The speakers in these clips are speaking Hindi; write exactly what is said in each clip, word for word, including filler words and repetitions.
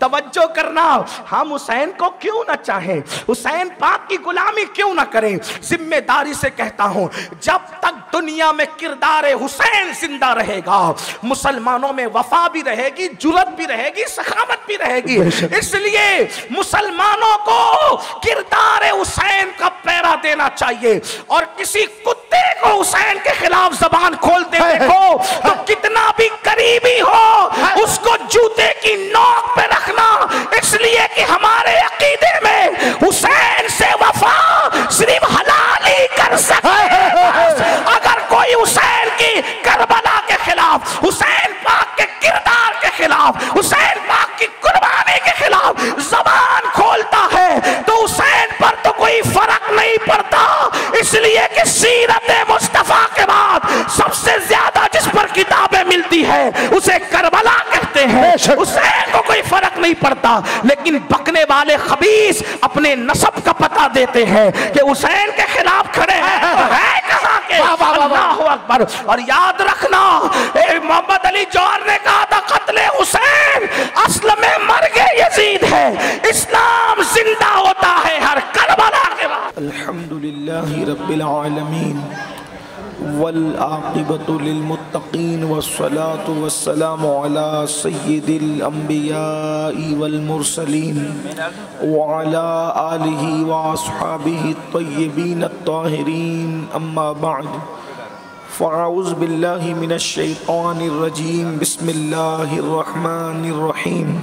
तवज्जो करना, हम हुसैन को क्यों ना चाहें, हुसैन पाक की गुलामी क्यों ना करें। जिम्मेदारी से कहता हूं, जब तक दुनिया में किरदार हुसैन जिंदा रहेगा, मुसलमानों में वफा भी रहेगी, जुर्रत भी रहेगी, सखावत भी रहेगी। इसलिए मुसलमानों को किरदार हुसैन का पहरा देना चाहिए। और किसी कुत्ते को हुसैन के खिलाफ जबान खोलते देखो तो कितना भी करीबी हो उसको जूते की नोक पे रखना, इसलिए कि हमारे अकीदे में हुसैन से वफा सिर्फ हलाल ही कर सकते हैं। अगर कोई हुसैन की करबला के खिलाफ, हुसैन पाक के किरदार के खिलाफ, हुसैन पाक की कुर्बानी के खिलाफ जबान खोलता है तो हुसैन पर तो कोई फर्क नहीं पड़ता, इसलिए कि सीरत मुस्तफा के बाद सबसे ज्यादा जिस पर किताबें मिलती है उसे करबला कहते हैं। हुसैन को कोई फर्क नहीं पड़ता, लेकिन बकने वाले खबीस अपने नस्ब का पता देते हैं कि हुसैन के खिलाफ खड़े हैं, है कहां के। अल्लाहु अकबर। और याद रखना, मोहम्मद अली जौहर ने कहा था कत्ले हुसैन असल में मर्गे यजीद है, इस्लाम जिंदा होता है हर करबला के बाद। अल्हम्दुलिल्लाहि रब्बिल आलमीन वल आक़िबतु लिल मुत्तक़ीन वस्सलातु वस्सलामु अला सय्यिदिल अंबियाइ वल मुरसलीन व अला आलिहि व अस्हाबिहि त्वय्यिबीन अत्ताहिरीन, अम्मा बअद। फ़अऊज़ु बिल्लाहि मिनश शैतानिर रजीम, बिस्मिल्लाहिर रहमानिर रहीम।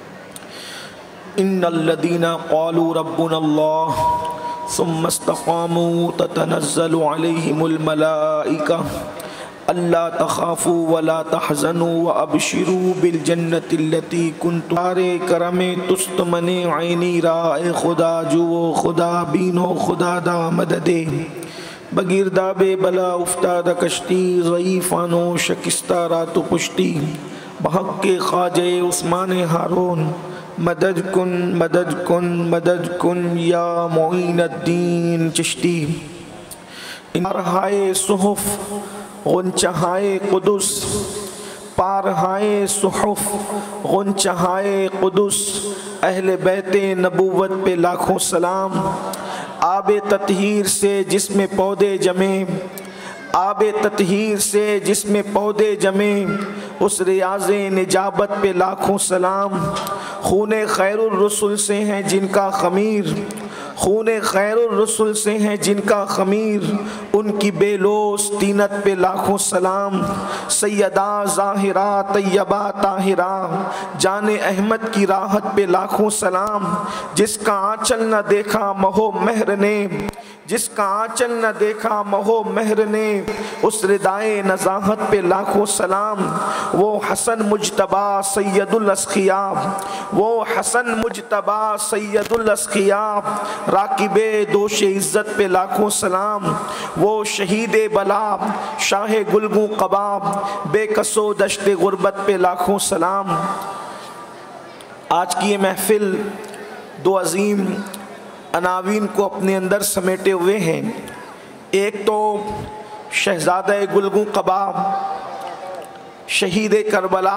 इन्नल्लज़ीना क़ालू रब्बुनल्लाह सुम्मा इस्तक़ामू ततनज़्ज़लु अलैहिमुल मलाइका अल्ला तख़ाफ़ू वला तहज़नू व अबशिरू बिल जन्नतिल्लती कुन्तुम। तारे करमे तुस्तमने ऐनी राए खुदा जुओ खुदा बीनो खुदा दा मददे, बगिरदाबे बला उफ्ताद कश्ती ज़ईफ़ानो शकिस्ता रातु पुश्ती, बहक के ख्वाजे उस्मान हारून मदद कुन मदद कुन मदद कुन या मोइनुद्दीन चिश्ती। पारहाए सुहुफ गुंचहाए कुदुस, पारहाए सुहुफ गुंचहाए कुदुस, अहले बैते नबूवत पे लाखों सलाम। आबे ततहीर से जिसमें पौधे जमे, आबे ततहीर से जिसमें पौधे जमे, उस रियाज़े निजाबत पे लाखों सलाम। खूने खैरुर रसूल से हैं जिनका खमीर, खूने खैरुर रसूल से हैं जिनका खमीर, उनकी बेलोस तीनत पे लाखों सलाम। सैयदा ज़ाहिरा तैयबा ताहिरा, जाने अहमद की राहत पे लाखों सलाम। जिसका आंचल न देखा महो महर ने, जिसका आंचल न देखा महो महर ने, उस रिदाए नज़ाहत पे लाखों सलाम। वो हसन मुजतबा सैयदुल अस्खिया, वो हसन मुजतबा सैयदुल अस्खिया, राकिबे दोष इज़्ज़त पे लाखों सलाम। वो शहीदे बला शाह गुलगू कबाब, बेकसो दश्ते गुर्बत पे लाखों सलाम। आज की ये महफिल दो अजीम अनावीन को अपने अंदर समेटे हुए हैं। एक तो शहजादा गुलगू कबाब, शहीद करबला,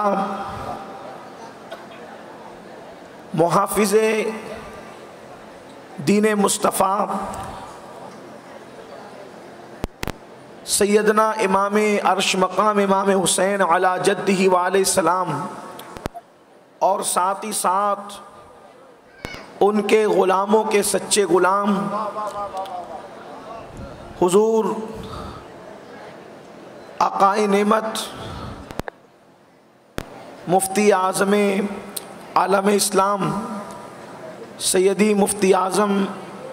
मुहाफिज़े दीन मुस्तफ़ा, सैयदना इमाम अर्श मकाम इमाम हुसैन अला जद्दिही व अलैहि सलाम, और साथ ही साथ उनके ग़ुलामों के सच्चे ग़ुलाम हुज़ूर आक़ाए नेमत मुफ्ती आज़म आलम इस्लाम सैयदी मुफ्ती आज़म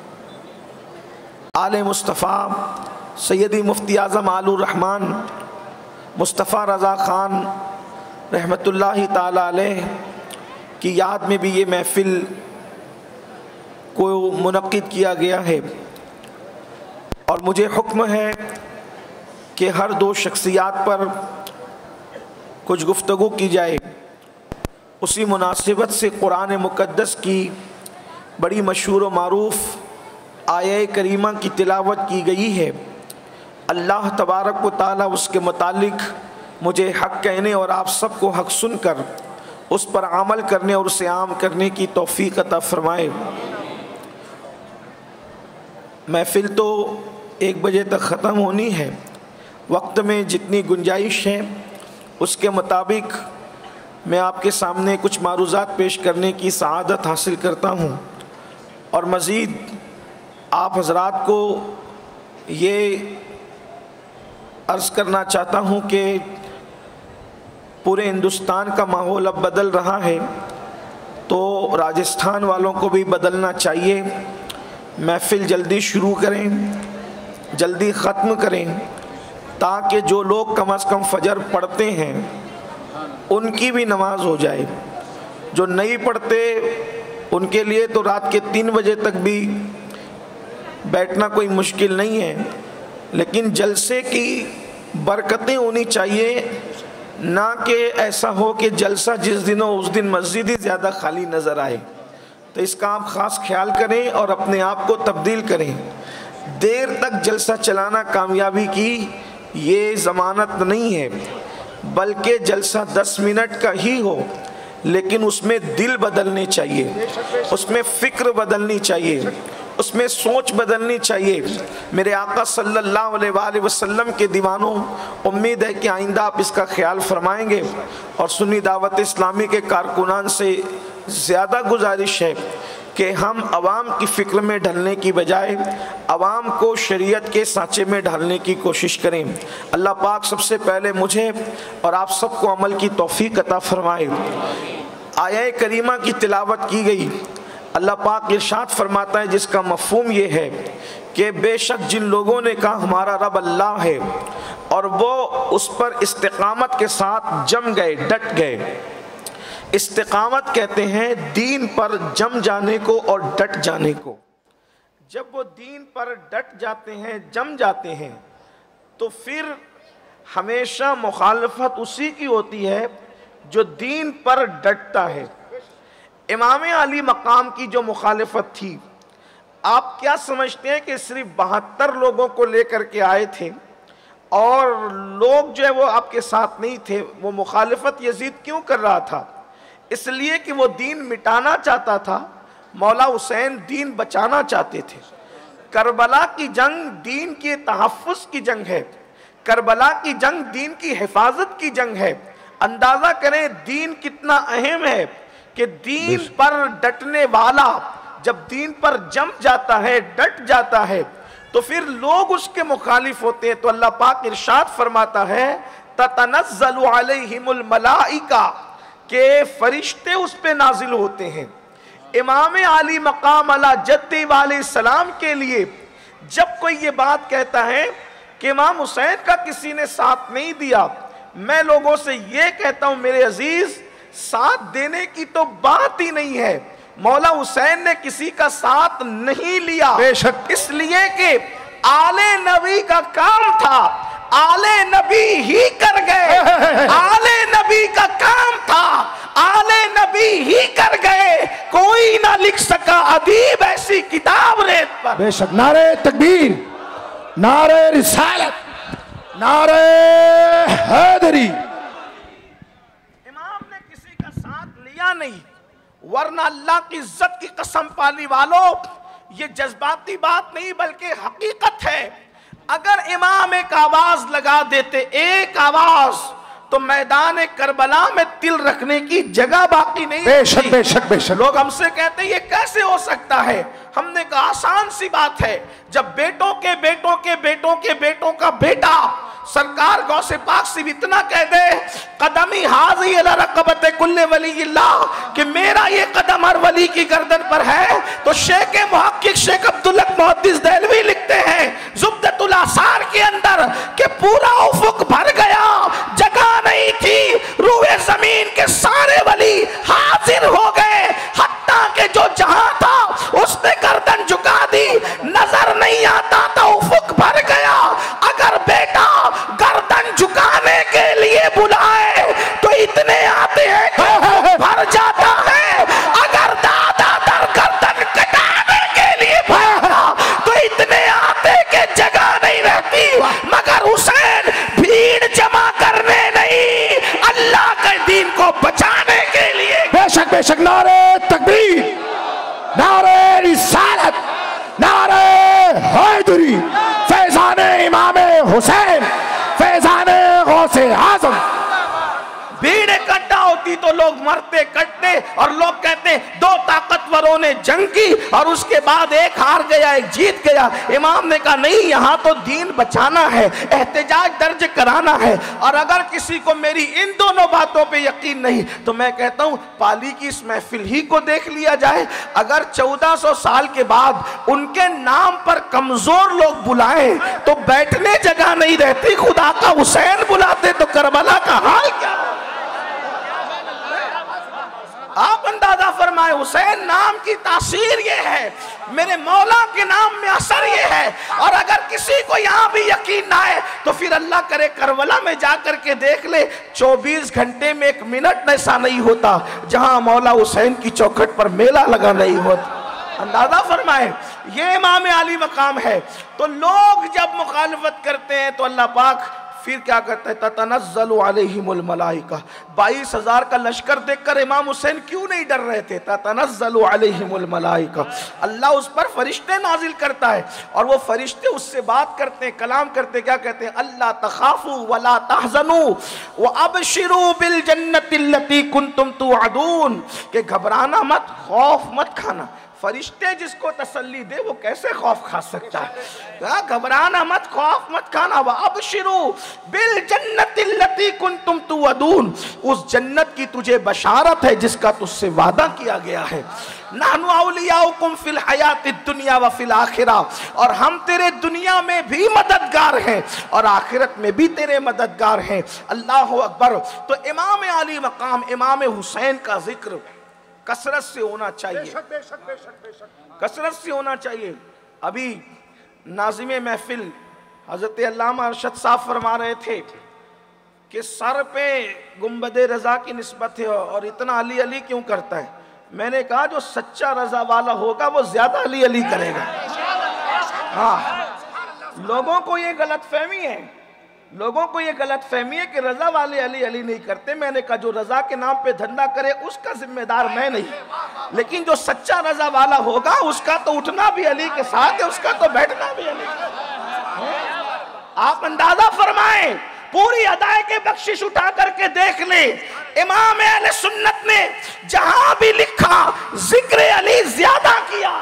आले मुस्तफ़ा सैयदी मुफ्ती आज़म आलुर रहमान मुस्तफ़ा रज़ा ख़ान रहमतुल्लाहि ताला अलैह की याद में भी ये महफ़िल को मुनक़्क़िद किया गया है। और मुझे हुक्म है कि हर दो शख्सियात पर कुछ गुफ्तगू की जाए। उसी मुनासिबत से कुरान मुक़द्दस की बड़ी मशहूर व मारूफ़ आये करीमा की तिलावत की गई है। अल्लाह तबारक व ताला उसके मुतालिक मुझे हक़ कहने और आप सबको हक़ सुनकर उस पर अमल करने और उसे आम करने की तौफीक अता फरमाए। महफिल तो एक बजे तक ख़त्म होनी है, वक्त में जितनी गुंजाइश है उसके मुताबिक मैं आपके सामने कुछ मारूज़ात पेश करने की सआदत हासिल करता हूँ। और मज़ीद आप हज़रात को ये अर्ज़ करना चाहता हूँ कि पूरे हिंदुस्तान का माहौल अब बदल रहा है, तो राजस्थान वालों को भी बदलना चाहिए। महफिल जल्दी शुरू करें, जल्दी ख़त्म करें, ताकि जो लोग कम अज़ कम फजर पढ़ते हैं उनकी भी नमाज हो जाए। जो नहीं पढ़ते उनके लिए तो रात के तीन बजे तक भी बैठना कोई मुश्किल नहीं है, लेकिन जलसे की बरकतें होनी चाहिए, ना कि ऐसा हो कि जलसा जिस दिन हो उस दिन मस्जिद ही ज़्यादा खाली नज़र आए। तो इसका आप ख़ास ख्याल करें और अपने आप को तब्दील करें। देर तक जलसा चलाना कामयाबी की ये ज़मानत नहीं है, बल्कि जलसा दस मिनट का ही हो, लेकिन उसमें दिल बदलने चाहिए, उसमें फ़िक्र बदलनी चाहिए, उसमें सोच बदलनी चाहिए। मेरे आका सल्लल्लाहु अलैहि वसल्लम के दीवानों, उम्मीद है कि आइंदा आप इसका ख्याल फरमाएंगे। और सुन्नी दावत इस्लामी के कारकुनान से ज़्यादा गुजारिश है कि हम अवाम की फ़िक्र में ढलने की बजाय अवाम को शरीयत के सांचे में ढालने की कोशिश करें। अल्लाह पाक सबसे पहले मुझे और आप सबको अमल की तौफीक अता फरमाए। आया करीमा की तिलावत की गई, अल्लाह पाक इरशाद फरमाता है जिसका मफ़हूम ये है कि बेशक जिन लोगों ने कहा हमारा रब अल्लाह है और वो उस पर इस्तिक़ामत के साथ जम गए, डट गए। इस्तिक़ामत कहते हैं दीन पर जम जाने को और डट जाने को। जब वो दीन पर डट जाते हैं, जम जाते हैं, तो फिर हमेशा मुखालफत उसी की होती है जो दीन पर डटता है। इमाम अली मकाम की जो मुखालिफत थी, आप क्या समझते हैं कि सिर्फ बहत्तर लोगों को लेकर के आए थे और लोग जो है वो आपके साथ नहीं थे? वो मुखालिफत यजीद क्यों कर रहा था? इसलिए कि वो दीन मिटाना चाहता था। मौला हुसैन दीन बचाना चाहते थे। करबला की जंग दीन के तहफ़्फ़ुज़ की जंग है, करबला की जंग दीन की हिफाजत की जंग है। अंदाज़ा करें दीन कितना अहम है कि दीन पर डटने वाला जब दीन पर जम जाता है, डट जाता है, तो फिर लोग उसके मुखालिफ होते हैं। तो अल्लाह पाक इरशाद फरमाता है ततनज़्ज़लु अलैहिमुल मलाइका, के फरिश्ते उस पे नाजिल होते हैं। इमाम आली मकाम अला जद्दी वाले सलाम के लिए जब कोई ये बात कहता है कि इमाम हुसैन का किसी ने साथ नहीं दिया, मैं लोगों से ये कहता हूं मेरे अजीज, साथ देने की तो बात ही नहीं है। मौला हुसैन ने किसी का साथ नहीं लिया, बेशक इसलिए कि आले नबी का काम था, आले नबी ही कर गए। आले नबी का काम था, आले नबी ही कर गए। कोई ना लिख सका अदीब ऐसी किताब रेत पर। बेशक। नारे तकबीर, नारे रिसालत, नारे हैदरी। इमाम ने किसी का साथ लिया नहीं, वरना अल्लाह की इज्जत की कसम पाली वालों, ये जज्बाती बात नहीं बल्कि हकीकत है। अगर इमाम एक आवाज लगा देते, एक आवाज, तो मैदान करबला में तिल रखने की जगह बाकी नहीं। बेशक बेशक बेशक। लोग हमसे कहते हैं ये कैसे हो सकता है? हमने कहा आसान सी बात है। जब बेटों के बेटों के बेटों के बेटों का बेटा सरकार गौसे पाक से इतना कह दे कदमी हाज़ी अला रक़बत कुल्ले वलील्लाह, कि मेरा ये कदम हर वली की गर्दन पर है, तो शेख मुहक्किक शेख अब्दुल हक मुहद्दिस देहलवी लिखते हैं ज़ुब्दतुल आसार के अंदर कि पूरा उफ़ुक भर गया, जगह नहीं थी, रूए जमीन के सारे वली हाजिर हो गए, हत्ता के जो जहां था उसने गर्दन झुका दी, नजर नहीं आता था, उफ़ुक भर गया। अगर बेटा गर्दन झुकाने के लिए बुलाए तो इतने आते हैं कि भर जाता है। अगर दादा दर गर्दन कटाने के लिए बुलाता तो इतने आते कि जगह नहीं रहती। मगर हुसैन भीड़ बेशक। नारे तकबीर, नारे रिसालत, नारे हैदरी, फैजाने इमाम हुसैन, फैजाने गौसे आजम। भीड़ इकट्ठा होती तो लोग मरते कटते और लोग कहते दो ताकतवरों ने जंग की और उसके बाद एक हार गया एक जीत गया। इमाम ने कहा नहीं, यहाँ तो दीन बचाना है, एहतजाज दर्ज कराना है। और अगर किसी को मेरी इन दोनों बातों पे यकीन नहीं तो मैं कहता हूँ पाली की इस महफिल ही को देख लिया जाए। अगर चौदह सौ साल के बाद उनके नाम पर कमजोर लोग बुलाएं तो बैठने जगह नहीं रहती, खुदा का हुसैन बुलाते तो करबला का हाल क्या। आप अंदाजा फरमाए, हुसैन नाम की तासीर ये है, मेरे मौला के नाम में असर ये है। और अगर किसी को यहाँ भी यकीन ना आए तो फिर अल्लाह करे करबला में जाकर के देख ले, चौबीस घंटे में एक मिनट ऐसा नहीं होता जहां मौला हुसैन की चौखट पर मेला लगा नहीं होता। अंदाजा फरमाए, ये इमाम अली मकाम है। तो लोग जब मुखालफत करते हैं तो अल्लाह पाक फिर क्या करता है, ततनज़्ज़लु अलैहिमुल मलाइका। बाईस हजार का लश्कर देखकर इमाम हुसैन क्यों नहीं डर रहे थे? ततनज़्ज़लु अलैहिमुल मलाइका, अल्लाह उस पर फरिश्ते नाजिल करता है और वो फरिश्ते उससे बात करते हैं, कलाम करते, क्या कहते हैं, अल्लाह तखाफू वला तहज़नू व अबशिरू बिल जन्नतिल्लती कुंतुम तुअदून, कि घबराना मत, खौफ मत खाना। फरिश्ते जिसको तसल्ली दे वो कैसे खौफ खा सकता है? घबराना मत, खौफ मत खाना। व अबशिरू बिल जन्नतिल्लती कुंतुम तुअदून, उस जन्नत की तुझे बशारत है जिसका तुझसे वादा किया गया है। नहनु औलियाउकुम फिल हयातिद दुनिया व फिल आखिरा, और हम तेरे दुनिया में भी मददगार हैं और आखिरत में भी तेरे मददगार हैं। अल्लाह अकबर। तो इमाम अली मकाम इमाम हुसैन का जिक्र कसरत से होना चाहिए, कसरत से होना चाहिए। अभी नाज़िमे महफिल हजरत अल्लामा अरशद साहब फरमा रहे थे कि सर पे गुंबदे रजा की निस्बत है और इतना अली अली क्यों करता है। मैंने कहा जो सच्चा रजा वाला होगा वो ज्यादा अली अली करेगा। हाँ, लोगों को ये गलत फहमी है, लोगों को ये गलत फहमी है कि रजा वाले अली अली नहीं करते। मैंने कहा जो रजा के नाम पे धंधा करे उसका जिम्मेदार मैं नहीं, लेकिन जो सच्चा रजा वाला होगा उसका तो उठना भी अली के साथ है, उसका तो बैठना भी अली के साथ है। आप अंदाजा फरमाएं, पूरी अदाए के बख्शिश उठा करके देख ले, इमाम अहले सुन्नत ने जहां भी लिखा जिक्र अली ज्यादा किया,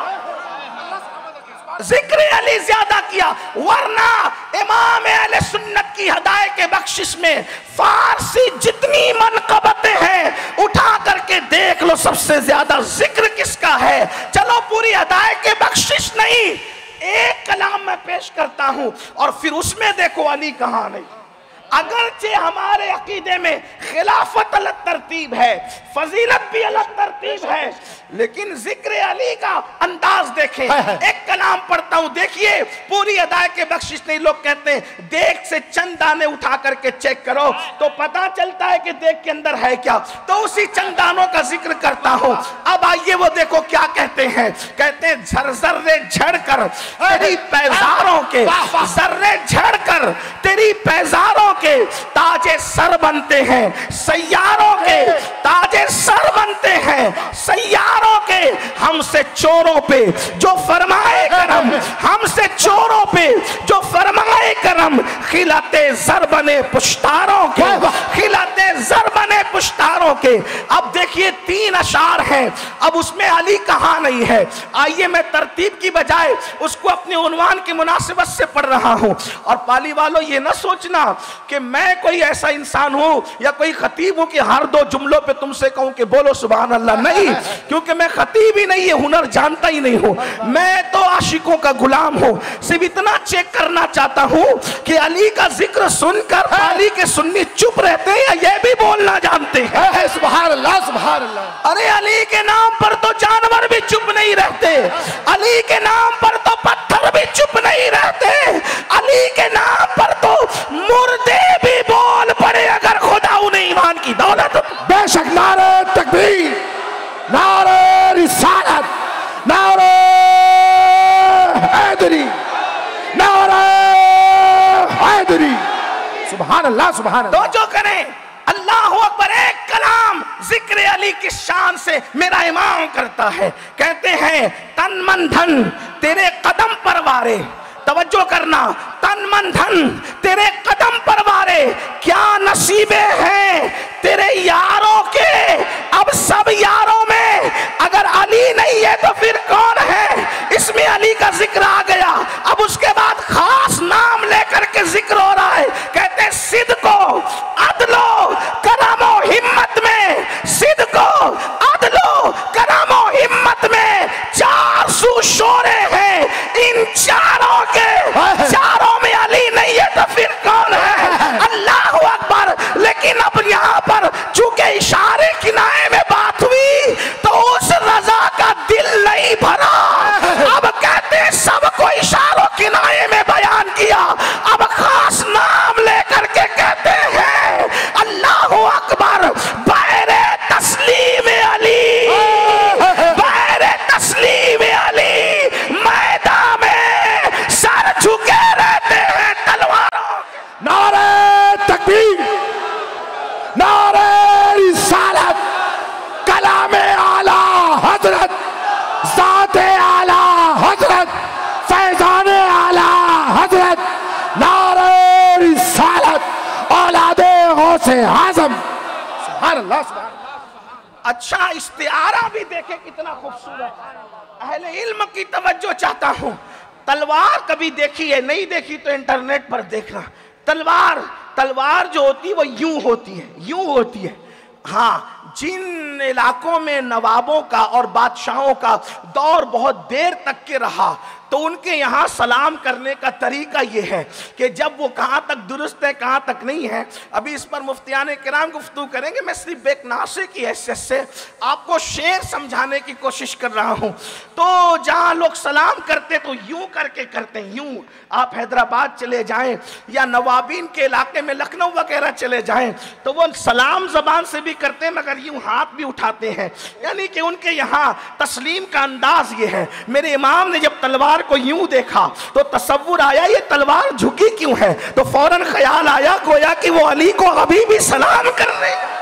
जिक्र अली ज्यादा किया। वरना इमाम अहले सुन्नत की हदाए के बख्शिश में फारसी जितनी मनकबतें हैं उठा करके देख लो, सबसे ज्यादा जिक्र किसका है? चलो पूरी हदाए के बख्शिश नहीं, एक कलाम मैं पेश करता हूं और फिर उसमें देखो अली कहां नहीं। अगरचे हमारे अकीदे में खिलाफत अलग तरतीब है, फजीलत भी अलग तरतीब है, लेकिन जिक्र अली का अंदाज देखें। एक कलाम पढ़ता हूं, देखिए पूरी अदाए के बख्शिश नहीं। लोग कहते हैं देख से चंद दाने उठा करके चेक करो तो पता चलता है कि देख के अंदर है क्या, तो उसी चंद दानों का जिक्र करता हूं। अब आइए वो देखो क्या कहते हैं, कहते हैं झरझर्रे झड़ कर तेरी पैजारों के, जर्रे झड़ कर तेरी पैजारों के ताजे सर बनते हैं, सैयारों के ताजे सर बनते हैं, सैयारों के हमसे चोरों पे जो फरमाए करम, हमसे चोरों पे जो फरमाए करम, खिलाते जर बने पुश्तारों के, खिलाते जर बने पुश्तारों के। अब देखिए तीन अशार हैं, अब उसमें अली कहां नहीं है। आइए मैं तरतीब की बजाय उसको अपने उन्वान की मुनासिबत से पढ़ रहा हूं। और पाली वालों ये ना सोचना कि मैं कोई ऐसा इंसान हूं या कोई खतीब हूं कि हर दो जुमलों पे तुमसे कहूं कि बोलो सुभान अल्लाह, नहीं, क्योंकि मैं खतीब ही नहीं, ये हुनर जानता ही नहीं हूं। मैं तो आशिकों का गुलाम हूं। सिर्फ इतना चेक करना चाहता हूं कि अली का जिक्र सुनकर अली के सुन्नी चुप रहते हैं या ये भी बोलना जानते हैं? सुभान अल्लाह, सुभान अल्लाह। अरे अली के नाम पर तो जानवर भी चुप नहीं रहते, अली के नाम पर तो पत्थर भी चुप नहीं रहते, अली के नाम पर तो मुर्दे भी बोल पड़े अगर खुदा उन्हें ईमान की दौलत। बेशक। नारे तकबीर, नारे रिसालत, नारे हैदरी, नारे हैदरी। सुभान अल्लाह, सुभान अल्लाह। तो जो करें अल्लाह अकबर। एक कलाम जिक्र अली की शान से मेरा इमाम करता है। कहते हैं तन मन धन तेरे कदम पर वारे, तवज्जो करना, तन मन धन तेरे कदम पर वारे, क्या नसीबे हैं तेरे यारों के, अब सब यारों में अगर अली नहीं है तो फिर कौन है। इसमें अली का जिक्र आ गया। अब उसके बाद खास नाम लेकर के जिक्र हो रहा है। कहते हैं सिद्को अदलो करमो हिम्मत में, सिद्को अदलो करमो हिम्मत में चार सू शोरे हैं, इन चारों के चारों में अली नहीं है तो फिर कौन है। अल्लाह अकबर। लेकिन अब यहाँ पर चूंकि इशारे किनारे में बात हुई तो उस रजा का दिल नहीं भरा। अब कहते हैं सबको इशारों किनारे में बयान किया। अब खास नाम लेकर के कहते हैं अल्लाह अकबर। बैरे तस्लीम अली, बैरे तस्लीम अली, मैदान में सर झुके रहते हैं तलवारों। नारे तकबीर, नारे रिसालत, कलामे आला हजरत, ज़ाते आला हजरत, फैज़ाने आला हजरत, नारे रिसालत, औलादे गौसे आज़म। सुभान अल्लाह, सुभान अल्लाह। अच्छा इस्तिआरा भी देखे कितना खूबसूरत। अहले इल्म की तवज्जो चाहता हूँ। तलवार कभी देखी है, नहीं देखी तो इंटरनेट पर देखना। तलवार तलवार जो होती है वो यूं होती है, यूं होती है। हाँ, जिन इलाकों में नवाबों का और बादशाहों का दौर बहुत देर तक के रहा तो उनके यहाँ सलाम करने का तरीका ये है कि जब वो कहाँ तक दुरुस्त है कहाँ तक नहीं है, अभी इस पर मुफ्तियाने किराम गुफ्तगू करेंगे। मैं सिर्फ एक नासे की हैसियत से आपको शेर समझाने की कोशिश कर रहा हूँ। तो जहाँ लोग सलाम करते तो यूं करके करते हैं, यूं। आप हैदराबाद चले जाएं या नवाबीन के इलाके में लखनऊ वगैरह चले जाएं तो वो सलाम जबान से भी करते हैं मगर यूं हाथ भी उठाते हैं, यानी कि उनके यहाँ तस्लीम का अंदाज ये है। मेरे इमाम ने जब तलवार को यूं देखा तो तसव्वुर आया ये तलवार झुकी क्यों है, तो फौरन ख्याल आया गोया कि वो अली को अभी भी सलाम कर रहे हैं।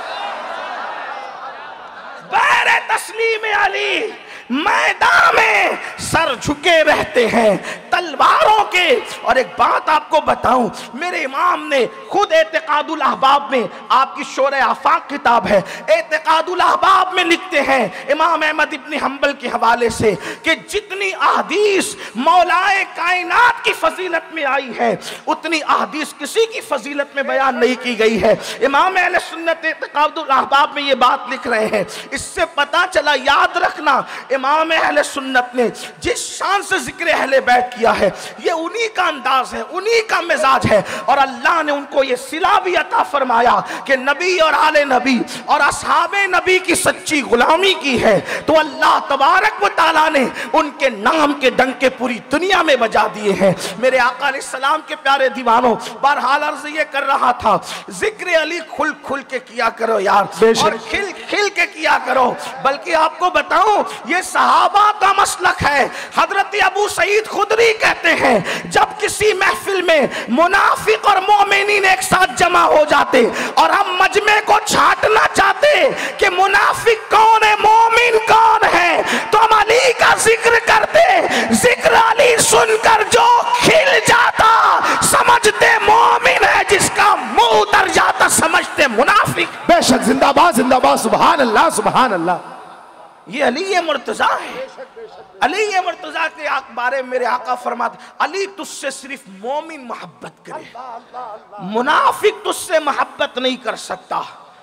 बैरे तस्लीम अली, मैदान में सर झुके रहते हैं तलवारों के। और एक बात आपको बताऊं, मेरे इमाम ने खुद एतिकादुल अहबाब में, आपकी शोरे आफाक किताब है, एतिकादुल अहबाब में लिखते हैं इमाम अहमद इब्न हंबल के हवाले से कि जितनी अहदीस मौलाए कायनात की फजीलत में आई है उतनी अहदीस किसी की फजीलत में बयान नहीं की गई है। इमाम अहले सुन्नत एतिकादुल अहबाब में ये बात लिख रहे हैं। इससे पता चला, याद रखना, इमाम अहले सुन्नत ने जिस शान से जिक्र अहले बैत किया है ये उन्हीं का अंदाज है, उन्हीं का मिजाज है। और अल्लाह ने उनको ये सिला भी अता फरमाया कि नबी और आले नबी और असहाबे नबी की सच्ची गुलामी की है। तो अल्लाह तबारक व तआला ने उनके नाम के डंके पूरी दुनिया में बजा दिए हैं। मेरे आका अलैहिस्सलाम के प्यारे दीवानों, बहरहाल अर्ज ये कर रहा था, जिक्र अली खुल खुल के किया करो यार, और खिल खिल के किया करो। बल्कि आपको बताऊं ये सहाबा का मसलक है। हजरत अबू सईद खुदरी कहते हैं जब किसी महफिल में मुनाफिक और मोमिनीन एक साथ जमा हो जाते और हम मजमे को छांटना चाहते कि मुनाफिक कौन है मोमिन कौन है, तो हम अली का जिक्र करते। जिक्र अली सुनकर जो खिल जाता समझते मोमिन है, जिसका मुंह उतर जाता समझते मुनाफिक। बेशक, जिंदाबाद जिंदाबाद, सुभान अल्लाह सुभान अल्लाह। ये अली ये मुर्तजा है। अली ये मुर्तजा के बारे में मेरे आका फरमाते, अली तुझसे सिर्फ मोमिन मोहब्बत करे, मुनाफिक तुझसे मोहब्बत नहीं कर सकता।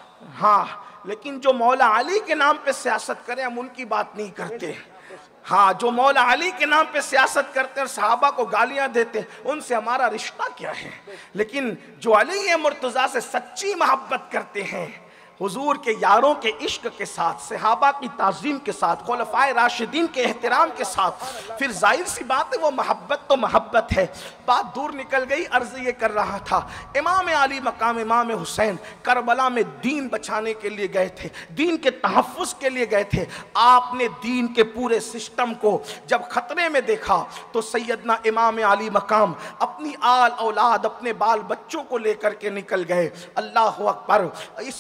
हाँ, लेकिन जो मौला अली के नाम पे सियासत करे हम उनकी बात नहीं करते। हाँ, जो मौला अली के नाम पे सियासत करते हैं, सहाबा को गालियां देते हैं, उनसे हमारा रिश्ता क्या है। लेकिन जो अली ये मुर्तजा से सच्ची मोहब्बत करते हैं, हुजूर के यारों के इश्क के साथ, सहाबा की ताज़ीम के साथ, खुलफाए राशिदीन के एहतराम के साथ, फिर जाहिर सी बात है वो मोहब्बत तो मोहब्बत है। बात दूर निकल गई। अर्ज ये कर रहा था, इमाम अली मकाम इमाम हुसैन करबला में दीन बचाने के लिए गए थे, दीन के तहफ़्फ़ुज़ के लिए गए थे। आपने दीन के पूरे सिस्टम को जब खतरे में देखा तो सैयदना इमाम अली मकाम अपनी आल औलाद, अपने बाल बच्चों को लेकर के निकल गए। अल्लाह अकबर। इसलिए कि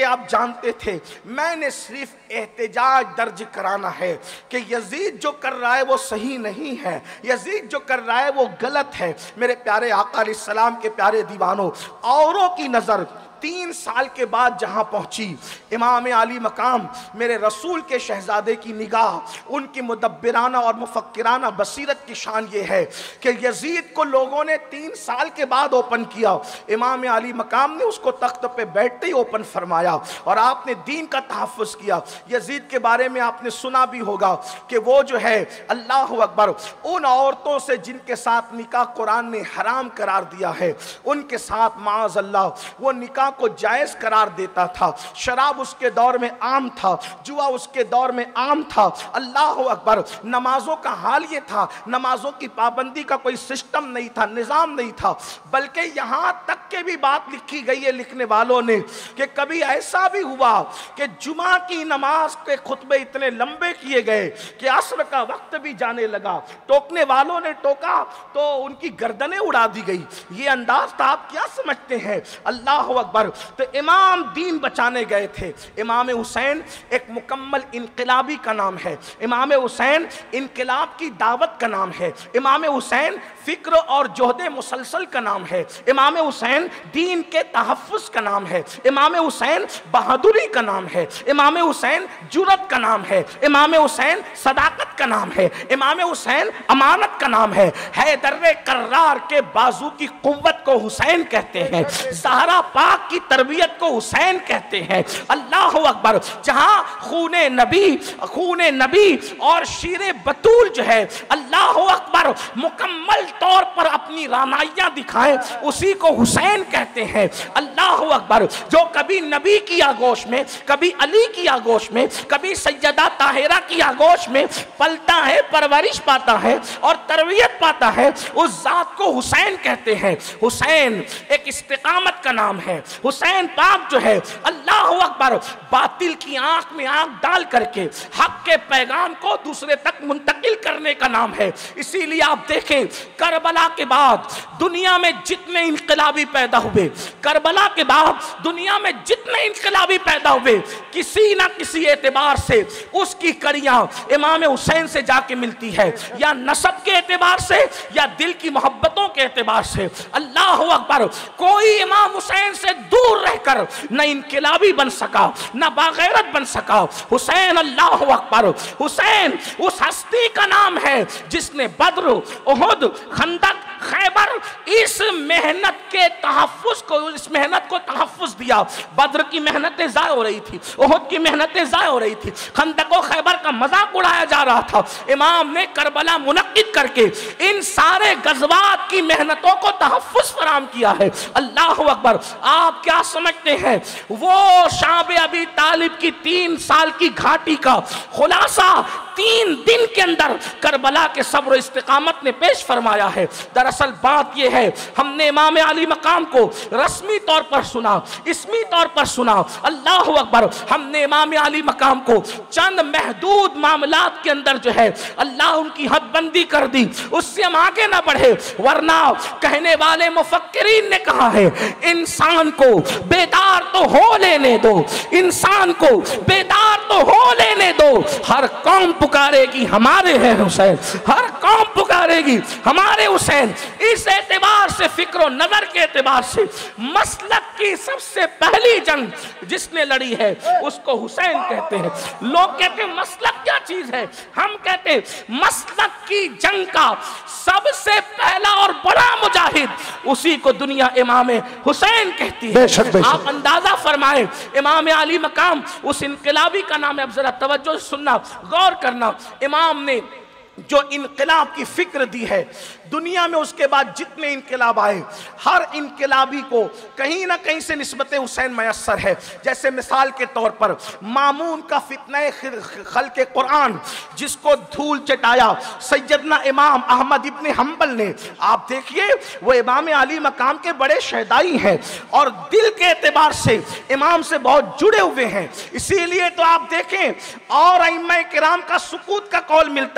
कि आप जानते थे, मैंने सिर्फ एहतजाज दर्ज कराना है कि यजीद जो कर रहा है वो सही नहीं है, यजीद जो कर रहा है वो गलत है। मेरे प्यारे आका अलैहिस्सलाम के प्यारे दीवानों, औरों की नजर तीन साल के बाद जहां पहुंची, इमाम आली मकाम मेरे रसूल के शहजादे की निगाह, उनकी मुदब्बिराना और मुफक्किराना बसीरत की शान ये है कि यजीद को लोगों ने तीन साल के बाद ओपन किया, इमाम आली मकाम ने उसको तख्त पे बैठते ही ओपन फरमाया और आपने दीन का तहफ़्फ़ुज़ किया। यजीद के बारे में आपने सुना भी होगा कि वो जो है अल्लाह अकबर, उन औरतों से जिनके साथ निकाह कुरान ने हराम करार दिया है, उनके साथ माज़ अल्लाह वो निकाह को जायज करार देता था। शराब उसके दौर में आम था, जुआ उसके दौर में आम था। अल्लाह अकबर, नमाजों का हाल ये था, नमाजों की पाबंदी का कोई सिस्टम नहीं था, निजाम नहीं था, बल्कि यहां तक के भी बात लिखी गई है लिखने वालों ने कि कभी ऐसा भी हुआ कि जुमा की नमाज के खुतबे इतने लंबे किए गए कि असर का वक्त भी जाने लगा, टोकने वालों ने टोका तो उनकी गर्दनें उड़ा दी गई। ये अंदाज था, आप क्या समझते हैं? अल्लाह अकबर। तो इमाम दीन बचाने गए थे। इमाम हुसैन एक मुकम्मल इनकलाबी का नाम है, इमाम हुसैन इनकलाब की दावत का नाम है, इमाम हुसैन फिक्र और जोहदे मुसलसल का नाम है, इमाम हुसैन दीन के तहफ़्फ़ुज़ का नाम है, इमाम हुसैन बहादुरी का नाम है, इमाम हुसैन जुरत का नाम है, इमाम हुसैन सदाकत का नाम है, इमाम हुसैन अमानत का नाम है। हैदर कर्रार के बाजू की कुव्वत को हुसैन कहते हैं, ज़हरा पाक की तरबियत को हुसैन कहते हैं। अल्लाह अकबर। जहां खूने नबी खूने नबी और शीरे बतूल जो है, अल्लाह अकबर, मुकम्मल तौर पर अपनी रानाइयां दिखाएं, उसी को हुसैन कहते हैं। अल्लाह अकबर। जो कभी नबी की आगोश में, कभी अली की आगोश में, कभी सैयदा ताहिरा की आगोश में पलता है, परवरिश पाता है और तरबियत पाता है, उस जात को हुसैन कहते हैं। हुसैन एक इस्तिकामत का नाम है। हुसैन पाक जो है, अल्लाह अकबर, बातिल की आंख में आंख डाल करके हक के पैगाम को दूसरे तक मुंतकिल करने का नाम है। इसीलिए आप देखें, करबला के बाद दुनिया में जितने इनकलाबी पैदा हुए, करबला के बाद दुनिया में जितने इनकलाबी पैदा हुए, किसी ना किसी एतबार से उसकी कड़ियां इमाम हुसैन से जाके मिलती है, या नसब के एतबार से या दिल की मोहब्बतों के एतबार से। अल्लाह अकबर। कोई इमाम हुसैन से दूर रहकर न इनकलाबी बन सका, न बागैरत बन सका। हुसैन, अल्लाह अकबर। हुसैन उस हस्ती का नाम है जिसने बद्र, उहुद, खंदक, खैबर, इस मेहनत के तहफ़्फ़ुज़ को, इस मेहनत को तहफ़्फ़ुज़ दिया। बद्र की मेहनतें ज़ाय हो रही थी, उहुद की मेहनतें ज़ाय हो रही थी, खंदक और खैबर का मजाक उड़ाया जा रहा था। इमाम ने करबला मुनक्किद करके इन सारे गज़वात की मेहनतों को तहफ़्फ़ुज़ फराम किया है। अल्लाह अकबर। आप क्या समझते हैं, वो शाबे अबी तालिब की तीन साल की घाटी का खुलासा तीन दिन के अंदर करबला के सब्र इस्तिकामत ने पेश फरमाया है। दरअसल बात यह है, हमने इमाम अली मकाम को रस्मी तौर पर सुना, इसमी तौर पर सुना। अल्लाह अकबर। हमने इमाम अली मकाम को चंद महदूद मामलात के अंदर जो है अल्लाह उनकी हदबंदी कर दी, उससे हम आगे ना बढ़े, वरना कहने वाले मुफक्किरीन ने कहा है, इंसान को बेदार तो हो लेने दो, इंसान को बेदार तो हो लेने दो। हर कौम पुकारेगी हमारे हैं हुसैन, हर कौम पुकारेगी हमारे हुसैन। इस एतबार से, फिक्र नजर के एतबार से, मसलक की सबसे पहली जंग जिसने लड़ी है उसको हुसैन कहते हैं। लोग कहते हैं मसलक क्या चीज है, हम कहते हैं मसलक की जंग का सबसे पहला और बड़ा मुजाहिद, उसी को दुनिया इमाम हुसैन कहती है। बेशक, बेशक। आप अंदाजा फरमाएं, इमाम अली मकाम उस इनकलाबी का नाम है। अब जरा तवज्जो से सुनना, गौर करना। इमाम ने जो इनकलाब की फिक्र दी है, दुनिया में उसके बाद जितने इनकलाब आए, हर इनकलाबी को कहीं ना कहीं से निस्बत हुसैन मयस्सर है। जैसे मिसाल के तौर पर मामून का फितने खल्क़े कुरान, जिसको धूल चटाया सैयदना इमाम अहमद इब्न हम्बल ने। आप देखिए, वो इमाम अली मकाम के बड़े शहदाई हैं और दिल के एतबार से इमाम से बहुत जुड़े हुए हैं। इसीलिए तो आप देखें, और अइम्मा किराम का सुकूत का कौल मिलता है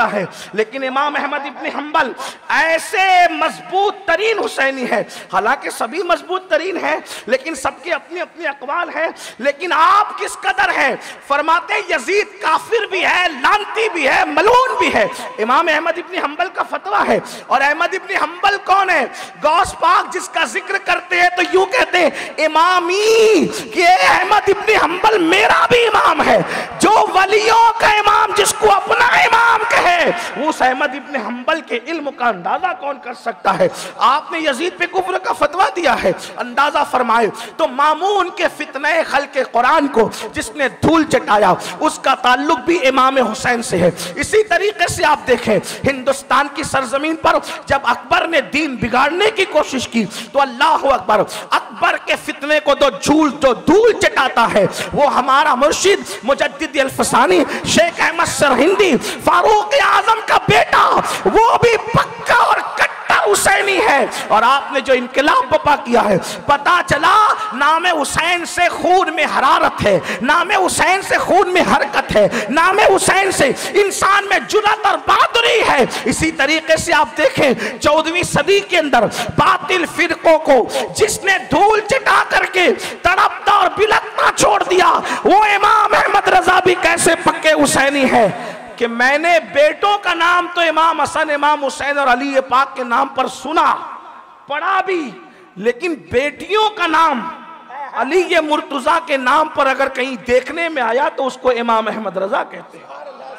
लेकिन इमाम अहमद इब्न हंबल ऐसे मजबूत तरीन हुसैनी है, हालांकि सभी मजबूत तरीन है लेकिन सबके अपनी अपनी अकवाल है, लेकिन आप किस कदर है, फरमाते यजीद काफिर भी है, लानती भी है, मलून भी है। इमाम अहमद इब्न हंबल का फतवा है। और अहमद इब्न हंबल कौन है? गौस पाक जिसका जिक्र करते हैं तो यूं कहते हैं इमामी कि अहमद इब्न हंबल मेरा भी इमाम है। जो वलियों का इमाम जिसको अपना इमाम कहे, वो उस अहमद इब्न हंबल के इल्म का अंदाजा कौन कर सकता है? आपने यजीद पे कुफ्र का फतवा दिया है, अंदाजा फरमाए। तो मामून के फितने खल्के कुरान को जिसने धूल चटाया उसका ताल्लुक भी इमाम हुसैन से है। इसी तरीके से आप देखें हिंदुस्तान की सरजमीन पर जब अकबर ने दीन बिगाड़ने की कोशिश की तो अल्लाह अकबर, अकबर के फितने को तो झूल जो धूल चटाता है वो हमारा मुर्शिद मुजद्दिद अल्फसानी शेख अहमद सरहिंदी फारूक आजम का बेटा, वो भी पक्का और कट्टा हुसैनी है। और आपने जो इनकलाब बपा किया है, पता चला नाम हुसैन से खून में हरारत है, नाम हुसैन से खून में हरकत है, नाम हुसैन से इंसान में जुर्रत और बहादुरी है। इसी तरीके से आप देखें चौदहवीं सदी के अंदर बातिल फिरकों को जिसने धूल चिटा करके तड़पता और बिलखता छोड़ दिया, वो इमाम अहमद रजा भी कैसे पक्के हुसैनी है कि मैंने बेटों का नाम तो इमाम हसन, इमाम हुसैन और अली पाक के नाम पर सुना, पढ़ा भी, लेकिन बेटियों का नाम अली ये मुर्तजा के नाम पर अगर कहीं देखने में आया तो उसको इमाम अहमद रजा कहते हैं।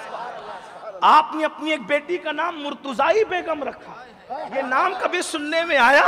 आपने अपनी एक बेटी का नाम मुर्तजाई बेगम रखा, ये नाम कभी सुनने में आया?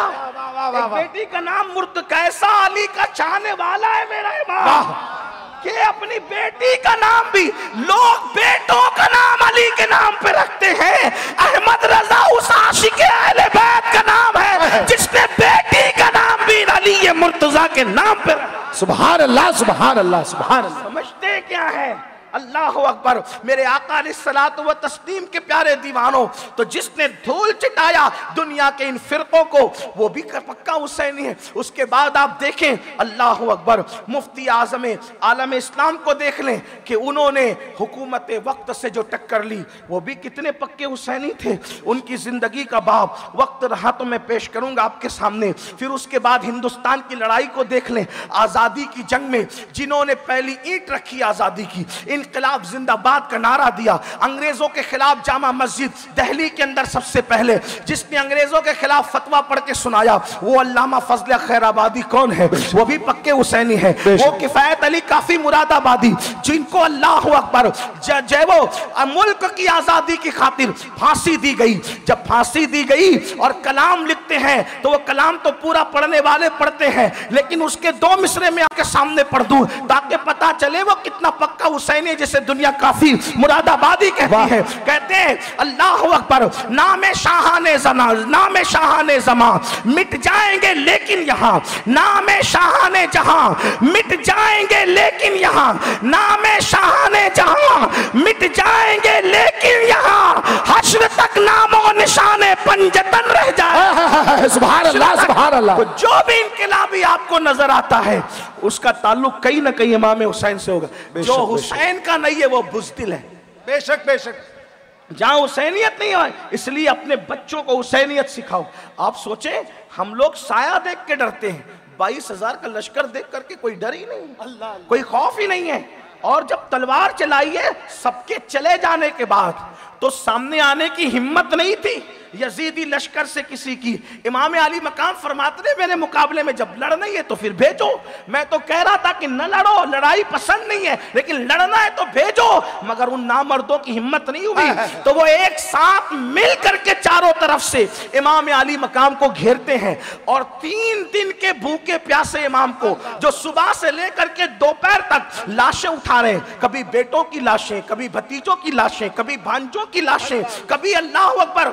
एक बेटी का नाम मुर्त, कैसा अली का चाहने वाला है मेरा इमाम कि अपनी बेटी का नाम भी लोग बेटों का नाम अली के नाम पे रखते हैं। अहमद रजा उस आशिक अहले बैत का नाम है जिसने बेटी का नाम भी अली ये मुर्तजा के नाम पे रखा। सुभान अल्लाह, सुभान अल्लाह, सुभान अल्लाह। समझते क्या है? अल्लाह अकबर। मेरे आका अलैहिस्सलातु व तस्लीम के प्यारे दीवानों, तो जिसने धूल चिटाया दुनिया के इन फिरकों को वो भी पक्का हुसैनी है। उसके बाद आप देखें अल्लाह अकबर, मुफ्ती आजम आलम इस्लाम को देख लें कि उन्होंने हुकूमत वक्त से जो टक्कर ली वो भी कितने पक्के हुसैनी थे। उनकी जिंदगी का बाब वक्त रहा तो मैं पेश करूंगा आपके सामने। फिर उसके बाद हिंदुस्तान की लड़ाई को देख लें, आज़ादी की जंग में जिन्होंने पहली ईंट रखी आज़ादी की, इनकलाब जिंदाबाद का नारा दिया, अंग्रेजों के खिलाफ जामा मस्जिद दिल्ली के अंदर सबसे पहले जिसने अंग्रेजों के खिलाफ फतवा पढ़ के सुनाया वो अल्लामा फजल खैराबादी कौन है? वो भी पक्के हुसैनी है। वो किफायत अली काफी मुरादाबादी जिनको अल्लाह अकबर जय वो मुल्क की आजादी की खातिर फांसी दी गई। जब फांसी दी गई और कलाम लिखते हैं तो वो कलाम तो पूरा पढ़ने वाले पढ़ते हैं, लेकिन उसके दो मिसरे में आपके सामने पढ़ दूं ताकि पता चले वो कितना पक्का हुसैनी जिसे दुनिया काफी मुरादाबादी कहती है। कहते हैं अल्लाह अकबर, नामे शाहाने ज़मा, नामे शाहाने ज़मा मिट जाएंगे लेकिन यहाँ, नामे शाहाने जहां मिट जाएंगे लेकिन यहाँ, नामे शाहाने जहां मिट जाएंगे लेकिन यहाँ, हश्र तक नामो निशाने पंजतन रह जाए। सुभान अल्लाह, सुभान अल्लाह। तो जो भी इनकलाबी आपको नजर आता है उसका ताल्लुक कहीं ना कहीं इमाम हुसैन से होगा। जो हुसैन का नहीं है वो बुज़दिल है। बेशक बेशक। जहां हुसैनियत नहीं है इसलिए अपने बच्चों को हुसैनियत सिखाओ। आप सोचें हम लोग साया देख के डरते हैं, बाईस हजार का लश्कर देख करके कोई डर ही नहीं, अल्लाह कोई खौफ ही नहीं है। और जब तलवार चलाई है सबके चले जाने के बाद तो सामने आने की हिम्मत नहीं थी यजीदी लश्कर से किसी की। इमाम अली मकाम फरमाते मेरे मुकाबले में जब लड़ना ही है तो फिर भेजो। मैं तो कह रहा था कि न लड़ो, लड़ाई पसंद नहीं है, लेकिन लड़ना है तो भेजो। मगर उन नामर्दों की हिम्मत नहीं हुई तो वो एक साथ मिल करके चारों तरफ से इमाम अली मकाम को घेरते हैं और तीन दिन के भूखे प्यासे इमाम को जो सुबह से लेकर के दोपहर तक लाशें उठा रहे, कभी बेटों की लाशें, कभी भतीजों की लाशें, कभी भांजों की लाशें, कभी अल्लाह अकबर अल्लाह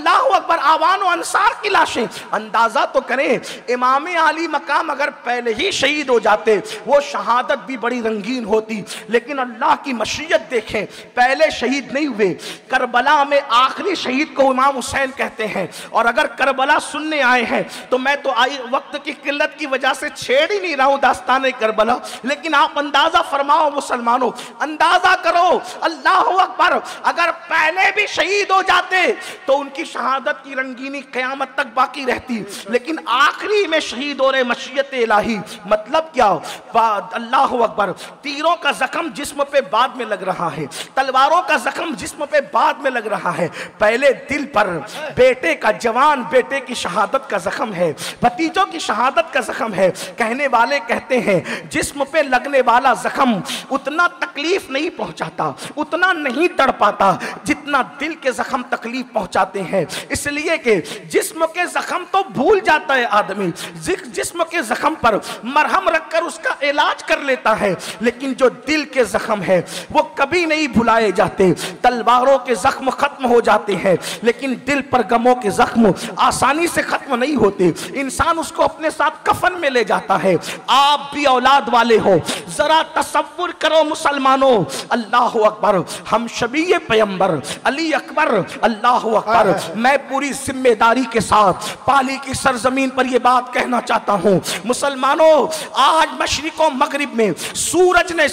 अल्लाह अकबर, आवान और अंसार की लाशें। अंदाजा तो करें, इमाम अली मकाम अगर पहले ही शहीद हो जाते, वो शहादत भी बड़ी रंगीन होती, लेकिन अल्लाह की मशीयत देखें, पहले शहीद नहीं हुए। करबला में आखिरी शहीद को इमाम हुसैन कहते हैं। और अगर करबला सुनने आए हैं तो मैं तो आई वक्त की किल्लत की वजह से छेड़ ही नहीं रहा हूं दास्तान करबला, लेकिन आप अंदाजा फरमाओ मुसलमानों, अंदाजा करो, अल्लाह अकबर, अगर पहले भी शहीद हो जाते तो उनकी शहादत की रंगीनी क़यामत तक बाकी रहती, लेकिन आखिरी में शहीद हो रहे, मशीयत इलाही। मतलब क्या? अल्लाह अकबर, तीरों का जख्म जिस्म पे बाद में लग रहा है, तलवारों का जख्म जिस्म पे बाद में लग रहा है, पहले दिल पर बेटे का, जवान बेटे की शहादत का जख्म है, भतीजों की शहादत का जख्म है। कहने वाले कहते हैं जिस्म पे लगने वाला जख्म उतना तकलीफ नहीं पहुंचाता, उतना नहीं तड़पाता जितना दिल के जख्म तकलीफ पहुंचाते हैं। इसलिए कि जिस्म के जख्म तो भूल जाता है आदमी, जिस्म के जख्म पर मरहम रखकर उसका इलाज कर लेता है, लेकिन जो दिल के जख्म है वो कभी नहीं भुलाए जाते। तलवारों के जख्म खत्म हो जाते हैं, लेकिन दिल पर गमों के जख्म आसानी से खत्म नहीं होते। इंसान उसको अपने साथ कफन में ले जाता है। आप भी औलाद वाले हो, जरा तसव्वुर करो मुसलमानों, अल्लाह अकबर, हम शबीए पैगंबर अली अकबर, अल्लाह अकबर। मैं पूरी जिम्मेदारी के साथ पाली की सरजमीन पर यह बात कहना चाहता हूं मुसलमानों, आज मशरिको मगरिब में सूरज ने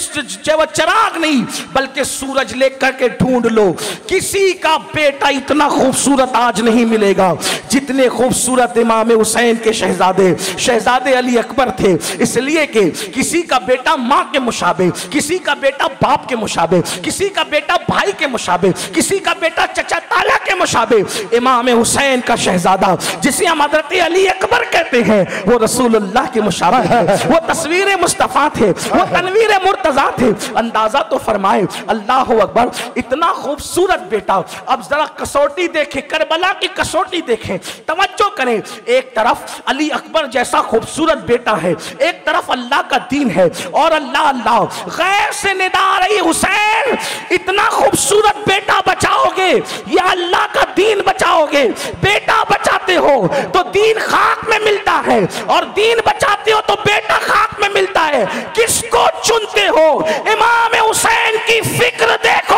चिराग नहीं बल्कि सूरज लेकर के ढूंढ लो, किसी का बेटा इतना खूबसूरत आज नहीं मिलेगा जितने खूबसूरत इमाम हुसैन के शहजादे शहजादे अली अकबर थे। इसलिए कि किसी का बेटा माँ के मुशाबे, किसी का बेटा बाप के मुशाबे, किसी का बेटा भाई के मुशाबे, किसी का बेटा चचा ताया के मुशाबे, इमाम हुसैन का शहजादा जिसे हम हज़रत अली अकबर कहते हैं वो रसूलुल्लाह के मुशाबे है, वो तस्वीर मुस्तफ़ा थे, वो तनवीर मुर्तज़ा थे। अंदाजा तो फरमाए, अल्लाह अकबर, इतना खूबसूरत बेटा। अब जरा कसौटी देखें, करबला की कसौटी देखें, तवज्जो करें, एक तरफ अली अकबर जैसा खूबसूरत बेटा है, एक तरफ अल्लाह का दीन है, और अल्लाह अल्लाह गैर से निदा रही, हुसैन इतना खूबसूरत बेटा बचाओगे या अल्लाह का दीन बचाओगे? बेटा बचाते हो तो दीन खाक में मिलता है, और दीन बचाते हो तो बेटा खाक में मिलता है। किसको चुनते हो? इमाम हुसैन की फिक्र देखो,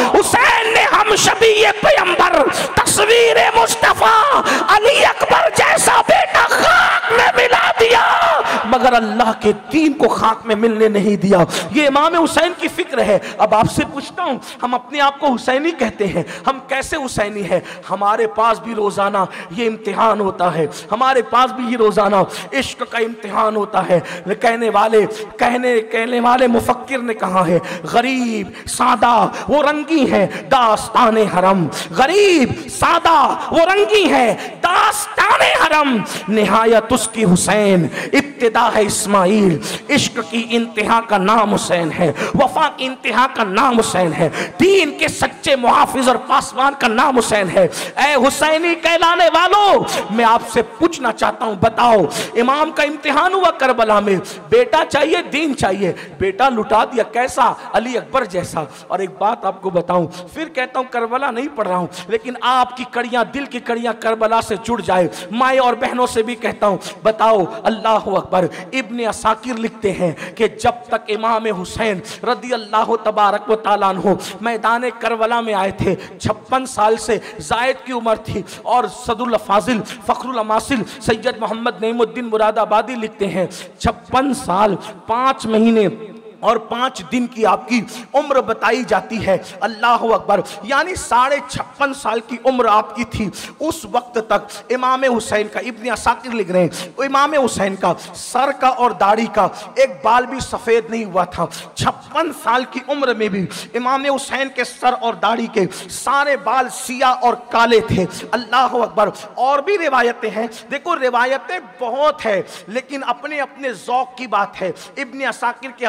हुसैन ने हम शबीए पैगंबर तस्वीर मुस्तफा अली अकबर जैसा बेटा खाक में मिला दिया, मगर अल्लाह के दीन को खाक में मिलने नहीं दिया। ये इमाम हुसैन की फिक्र है। अब आपसे पूछता हूं, हम अपने आप को हुसैनी कहते हैं, हम कैसे हुसैनी हैं? हमारे पास भी रोजाना ये इम्तिहान होता है, हमारे पास भी ये रोजाना इश्क का इम्तिहान होता है। कहने वाले कहने कहने वाले मुफक्किर ने कहा है, गरीब सादा वो रंगी है दास्ताने हरम, गरीब सादा वो रंगी है दास्ताने हरम, निहायत उसकी हुसैन इब्तिदा है इस्माइल, इश्क की इंतहा का नाम हुसैन है, वफा की इंतहा का नाम हुसैन है, दीन के सच्चे मुहाफिज और पासवान का नाम हुसैन है। ऐ हुसैनी कहलाने वालों, मैं आपसे पूछना चाहता हूं, बताओ, इमाम का इम्तिहान हुआ करबला में, बेटा चाहिए दीन चाहिए, बेटा लुटा दिया, कैसा? अली अकबर जैसा। और एक बात आपको बताऊं, फिर कहता हूं करबला नहीं पढ़ रहा हूं, लेकिन आपकी कड़ियां, दिल की कड़ियां करबला से जुड़ जाए, माए और बहनों से भी कहता हूं, बताओ, अल्लाह अकबर। इब्ने असाकिर लिखते हैं कि जब तक इमाम हुसैन रदी अल्लाह तबारक व तआला अन्हु मैदान करबला में आए थे, छप्पन साल से जायद की उम्र थी, और सदुल फाजिल फखरुल अमासिल सैयद मोहम्मद नईमुद्दीन मुरादाबादी लिखते हैं छप्पन साल पाँच महीने और पांच दिन की आपकी उम्र बताई जाती है। अल्लाह अकबर, यानी साढ़े छप्पन साल की उम्र आपकी थी। उस वक्त तक इमाम हुसैन का, इब्ने असाकिर लिख रहे हैं, इमाम हुसैन का सर का और दाढ़ी का एक बाल भी सफ़ेद नहीं हुआ था। छप्पन साल की उम्र में भी इमाम हुसैन के सर और दाढ़ी के सारे बाल सिया और काले थे। अल्लाह अकबर। और भी रिवायतें हैं, देखो रिवायतें बहुत है, लेकिन अपने अपने ज़ौक़ की बात है। इब्ने असाकिर के हवाले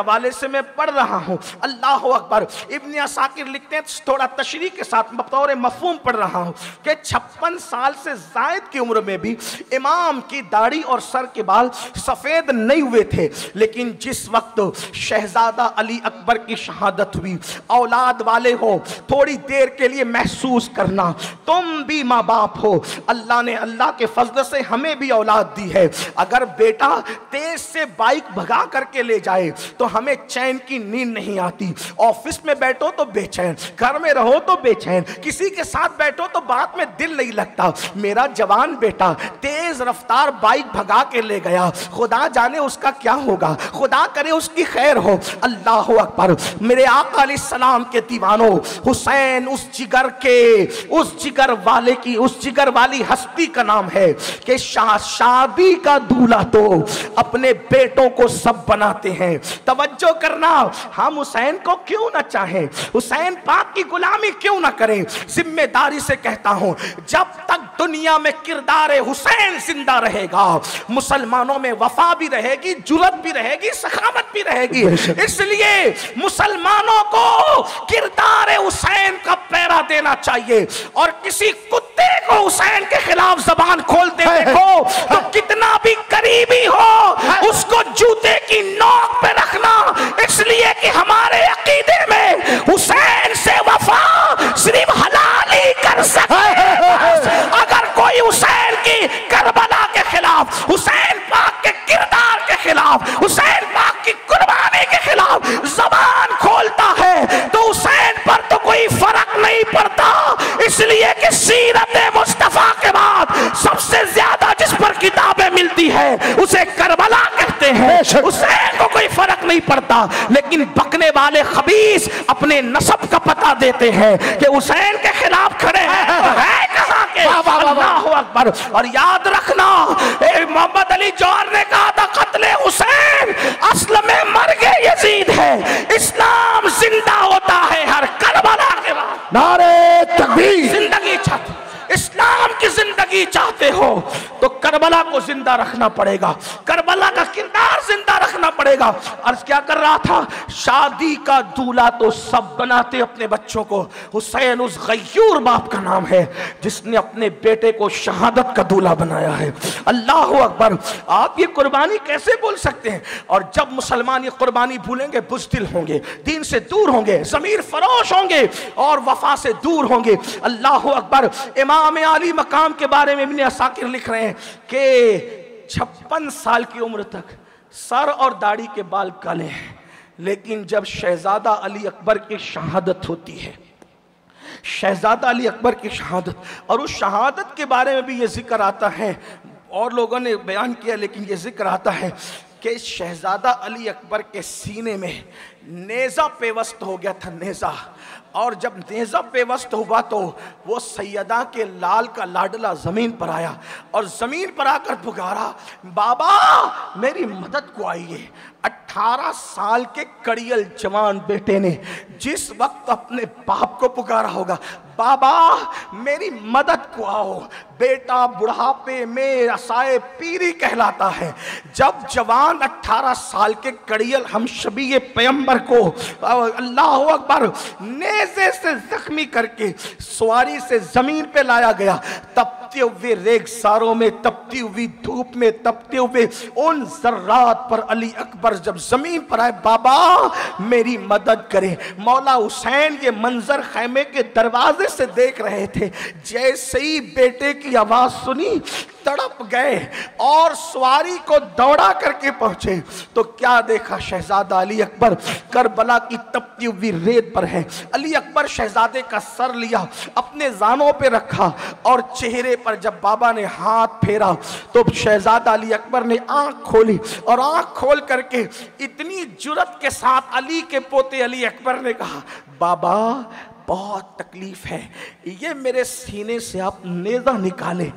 से मैं पढ़ रहा हूँ, अल्लाह अकबर। इब्न असाकिर लिखते हैं, थोड़ा तशरीह के साथ बतौर मफहूम पढ़ रहा हूँ कि छप्पन साल से जायद की उम्र में भी इमाम की दाढ़ी और सर के बाल सफ़ेद नहीं हुए थे। लेकिन जिस वक्त शहजादा अली अकबर की शहादत हुई, औलाद वाले हो, थोड़ी देर के लिए महसूस करना, तुम भी माँ बाप हो, अल्लाह ने अल्लाह के फजल से हमें भी औलाद दी है। अगर बेटा तेज से बाइक भगा करके ले जाए तो हमें चैन की नींद नहीं आती। ऑफिस में बैठो तो बेचैन, घर में रहो तो बेचैन, किसी के साथ बैठो तो बात में दिल नहीं लगता। मेरा जवान बेटा तेज रफ्तार बाइक भगा के ले गया, खुदा जाने उसका क्या होगा, खुदा करे उसकी खैर हो। अल्लाह अकबर। मेरे आका अलैहिस्सलाम के दीवानों, हुसैन उस जिगर के, उस जिगर वाले की, उस जिगर वाली हस्ती का नाम है कि शा, शादी का दूल्हा तो अपने बेटों को सब बनाते हैं। तवज्जो करना, हम हुसैन को क्यों ना चाहें, हुसैन पाक की गुलामी क्यों ना करें। जिम्मेदारी से कहता हूं, जब तक दुनिया में किरदार हुसैन जिंदा रहेगा, मुसलमानों में वफा भी रहेगी, जुर्रत भी रहेगी, सखावत भी रहेगी। इसलिए मुसलमानों को किरदार हुसैन का पहरा देना चाहिए। और किसी कुत्ते को हुसैन के खिलाफ जबान खोलते देखो तो कितना भी करीबी हो, उसको जूते की नोक पे रखना, इसलिए कि हमारे अकीदे में हुसैन से वफा सिर्फ हलाल ही कर सकते हैं। अगर कोई हुसैन की करबला के खिलाफ, हुसैन पाक के किरदार के खिलाफ, हुसैन पाक की कुर्बानी के खिलाफ जबान खोलता है तो हुसैन पर तो कोई फर्क नहीं पड़ता। इसलिए कि सीरत मुस्तफा के बाद सबसे ज्यादा जिस पर किताबें मिलती है उसे करबला कहते हैं। हुसैन को कोई फर्क नहीं पड़ता, लेकिन बकने वाले खबीस अपने नस्ब का पता देते हैं कि हुसैन के खिलाफ खड़े हैं, है कहां के। अल्लाहु अकबर। और याद रखना, मोहम्मद अली जौहर ने कहा था, कत्ले हुसैन असल में मर गए यजीद है, इस्लाम जिंदा होता है हर करबला के बाद। नारे तकबीर। जिंदगी चाहते, इस्लाम की जिंदगी चाहते हो तो करबला को जिंदा रखना पड़ेगा, करबला का किरदार जिंदा रखना पड़ेगा। अर्ज क्या कर रहा था, शादी का दूल्हा तो सब बनाते अपने बच्चों को, हुसैन उस गयूर बाप का नाम है जिसने अपने बेटे को शहादत का दूल्हा बनाया है। अल्लाह अकबर। आप ये कुर्बानी कैसे बोल सकते हैं? और जब मुसलमान ये कुर्बानी भूलेंगे, बुज़दिल होंगे, दीन से दूर होंगे, ज़मीर फरोश होंगे और वफा से दूर होंगे। अल्लाह अकबर। इमाम आली मकाम के बारे में इब्न असाकिर लिख रहे हैं कि छप्पन साल की उम्र तक सर और दाढ़ी के बाल काले हैं, लेकिन जब शहजादा अली अकबर की शहादत होती है, शहजादा अली अकबर की शहादत, और उस शहादत के बारे में भी ये जिक्र आता है, और लोगों ने बयान किया, लेकिन ये जिक्र आता है कि शहजादा अली अकबर के सीने में नेज़ा पेवस्त हो गया था, नेज़ा। और जब नेज़ा पेवस्त हुआ तो वो सैयदा के लाल का लाडला ज़मीन पर आया और ज़मीन पर आकर पुकारा, बाबा मेरी मदद को आइए। अठारह साल के कड़ियल जवान बेटे ने जिस वक्त अपने बाप को पुकारा होगा, बाबा मेरी मदद को आओ, बेटा बुढ़ापे में असाए पीरी कहलाता है। जब जवान अठारह साल के कड़ियल हम शबीए पैगंबर को अल्लाह अकबर नेज़े से जख्मी करके सवारी से जमीन पे लाया गया, तपते हुए रेगसारों में, तपती हुई धूप में, तपते हुए उन जर्रात पर अली अकबर जब जमीन पर आए, बाबा मेरी मदद करें। मौला हुसैन ये मंजर खैमे के दरवाजे से देख रहे थे, जैसे ही बेटे की आवाज सुनी तड़प गए और सवारी को दौड़ा करके पहुंचे तो क्या देखा, शहजादा अली अकबर करबला की तपती हुई रेत पर है। अली अकबर शहजादे का सर लिया, अपने जानों पे रखा और चेहरे पर जब बाबा ने हाथ फेरा तो शहजादा अली अकबर ने आंख खोली और आंख खोल करके इतनी जुर्रत के साथ अली के पोते अली अकबर ने कहा, बाबा बहुत तकलीफ है, ये मेरे सीने से आप नेज़ा निकाले,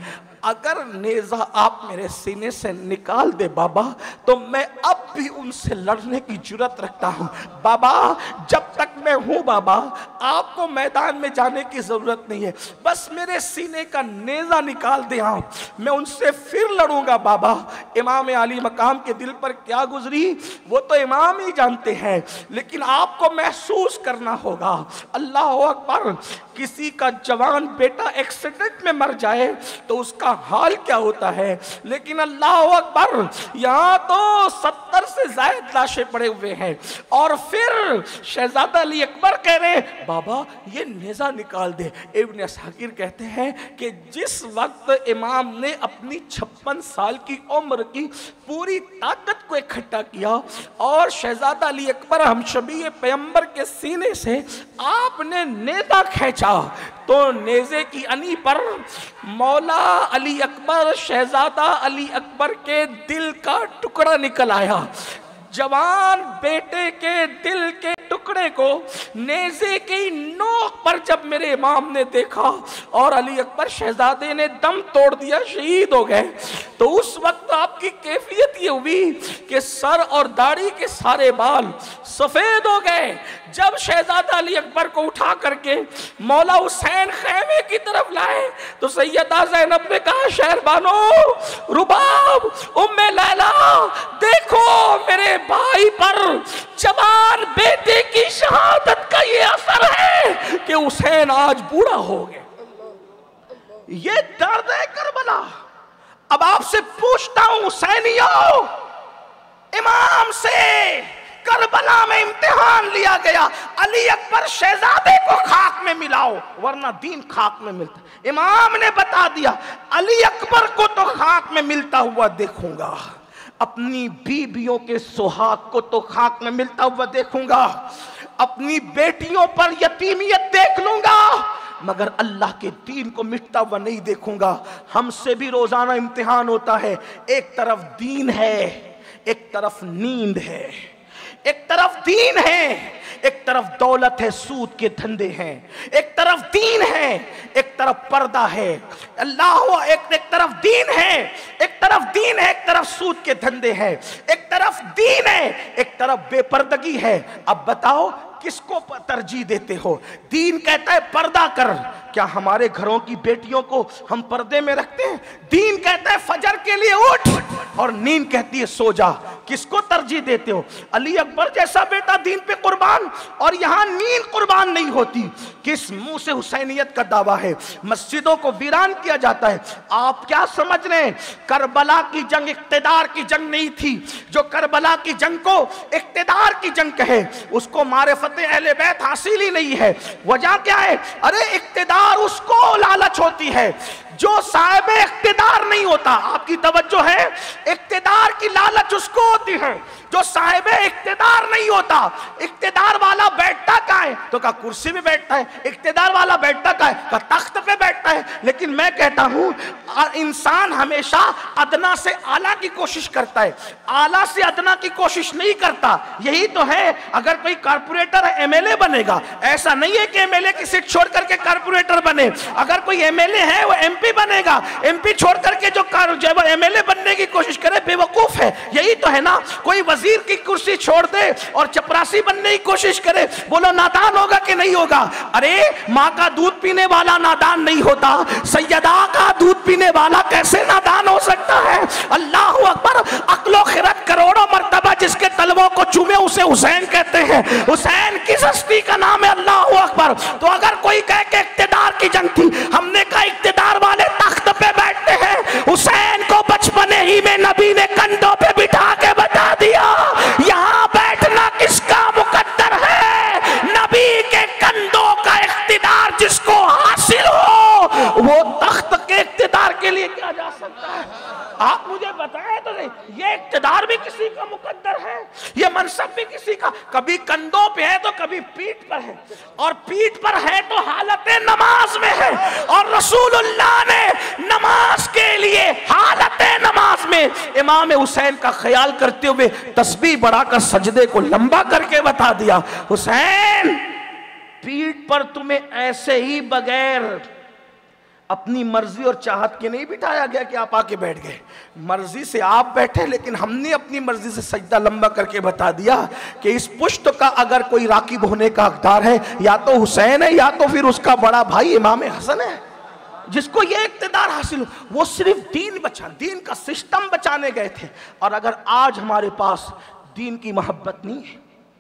अगर नेजा आप मेरे सीने से निकाल दे बाबा तो मैं अब भी उनसे लड़ने की जुर्रत रखता हूं। बाबा जब तक मैं हूं बाबा आपको मैदान में जाने की जरूरत नहीं है, बस मेरे सीने का नेजा निकाल दे आप, मैं उनसे फिर लड़ूंगा बाबा। इमाम अली मकाम के दिल पर क्या गुजरी वो तो इमाम ही जानते हैं, लेकिन आपको महसूस करना होगा। अल्लाह अकबर, किसी का जवान बेटा एक्सीडेंट में मर जाए तो उसका हाल क्या होता है, लेकिन अल्लाह अकबर यहाँ तो सत्तर से ज्यादा लाशें पड़े हुए हैं और फिर शहजादा अली अकबर कह रहे बाबा ये नेजा निकाल दे। इब्न असकीर कहते हैं कि जिस वक्त इमाम ने अपनी छप्पन साल की उम्र की पूरी ताकत को इकट्ठा किया और शहजादा अली अकबर हमशबी पैगंबर के सीने से आपने नेजा खींचा तो नेज़े की अनी पर मौला अली अकबर शहजादा अली अकबर के दिल का टुकड़ा निकल आया। जवान बेटे के दिल के टुकड़े को नेज़े की नोक पर जब मेरे इमाम ने देखा और अली अकबर शहजादे ने दम तोड़ दिया, शहीद हो गए, तो उस वक्त आपकी कैफियत ये हुई कि सर और दाढ़ी के सारे बाल सफेद हो गए। जब शहजादा अली अकबर को उठा करके मौला हुसैन खैमे की तरफ लाए तो सैयदा ज़ैनब ने कहा शहरबानो रुबाब उम्मे लैला देखो मेरे भाई पर जवान बेटे की शहादत का ये असर है कि हुसैन आज बूढ़ा हो गया। ये दर्द है करबला। अब आपसे पूछता हूं हुसैनियों, इमाम से करबला में इम्तिहान लिया गया, अली अकबर शहजादे को खाक में मिलाओ वरना दीन खाक में मिलता। इमाम ने बता दिया अली अकबर को तो खाक में मिलता हुआ देखूंगा, अपनी बीबियों के सुहाग को तो खाक में मिलता हुआ देखूंगा, अपनी बेटियों पर यतीमियत देख लूंगा, मगर अल्लाह के दीन को मिटता हुआ नहीं देखूंगा। हमसे भी रोजाना इम्तिहान होता है, एक तरफ दीन है एक तरफ नींद है, एक तरफ दीन है एक तरफ दौलत है, सूद के धंधे हैं, एक तरफ दीन है एक तरफ पर्दा है, अल्लाह एक, एक तरफ दीन है एक तरफ दीन है एक तरफ सूद के धंधे हैं, एक तरफ दीन है एक तरफ बेपर्दगी है। अब बताओ किसको तरजीह देते हो? दीन कहता है पर्दा कर, क्या हमारे घरों की बेटियों को हम पर्दे में रखते हैं? दीन कहता है फजर के लिए उठ और नींद कहती है सो जा। किसको तरजीह देते हो? अली अकबर जैसा बेटा दीन पे कुर्बान और यहां नींद कुर्बान नहीं होती। किस मुंह से हुसैनियत का दावा है? मस्जिदों को वीरान किया जाता है। आप क्या समझ रहे हैं? करबला की जंग इक्तिदार की जंग नहीं थी। जो करबला की जंग को इक्तिदार की जंग कहे उसको मारिफत अहले बैत हासिल ही नहीं है। वजह क्या है? अरे इक्तिदार उसको लालच होती है जो साहिब इक्तिदार नहीं होता। आपकी तवज्जो है? इक्तिदार की लालच उसको होती है जो साहिब इक्तिदार नहीं होता। इक्तिदार वाला बैठता कहाँ है? तो कहा कुर्सी में बैठता है। इक्तिदार वाला बैठता कहाँ है? कहा तख्त पे बैठता है। लेकिन मैं कहता हूं इंसान हमेशा अदना से आला की कोशिश करता है, आला से अदना की कोशिश नहीं करता। यही तो है, अगर कोई कारपोरेटर एमएलए बनेगा, ऐसा नहीं है कि एमएलए की सीट छोड़ करके कारपोरेटर बने। अगर कोई एमएलए है वो एमपी बनेगा, एमपी छोड़ करके जो एमएलए बनने की कोशिश करे बेवकूफ है। यही तो है ना। कोई वजीर की कुर्सी छोड़ दे और चपरासी बनने की कोशिश करे, बोलो नादान होगा कि नहीं होगा? अरे माँ का दूध पीने वाला नादान नहीं होता, सैयदा का दूध पीने वाला कैसे नादान हो सकता है? अल्लाह अकबर। अक्लो खिरत करोड़ों मर्तबा जिसके तलवों को चूमे उसे हुसैन कहते हैं। हुसैन किस हस्ती का नाम है? अल्लाह अकबर। तो अगर कोई कहे कि इक्तिदार की जंग थी, हमने कहा इक्तिदार वाले तख्त पे बैठते हैं। हुसैन को बचपने ही में नबी ने कंधों पे बिठा के बता दिया यहां बैठना किसका मुकद्दर है। नबी के कंधों का इक्तिदार जिसको हासिल हो वो तख्त के इक्तिदार के लिए क्या जा सकता है? आप मुझे बताएं तो नहीं, ये इक्तिदार भी किसी का मुकद्दर है, ये मनसब भी किसी का। कभी कंधों पे है तो कभी पीठ पर है, और पीठ पर है तो हालत नमाज में है। और रसूलुल्लाह ने नमाज के लिए हालत नमाज में इमाम हुसैन का ख्याल करते हुए तस्बीह बढ़ाकर सजदे को लंबा करके बता दिया, हुसैन पीठ पर तुम्हें ऐसे ही बगैर अपनी मर्जी और चाहत के नहीं बिठाया गया कि आप आके बैठ गए। मर्जी से आप बैठे, लेकिन हमने अपनी मर्जी से सजदा लंबा करके बता दिया कि इस पुश्त का अगर कोई राकिब होने का हकदार है, या तो हुसैन है या तो फिर उसका बड़ा भाई इमाम हसन है, जिसको ये इक़्तिदार हासिल हो। वो सिर्फ दीन बचा, दीन का सिस्टम बचाने गए थे। और अगर आज हमारे पास दीन की मोहब्बत नहीं है,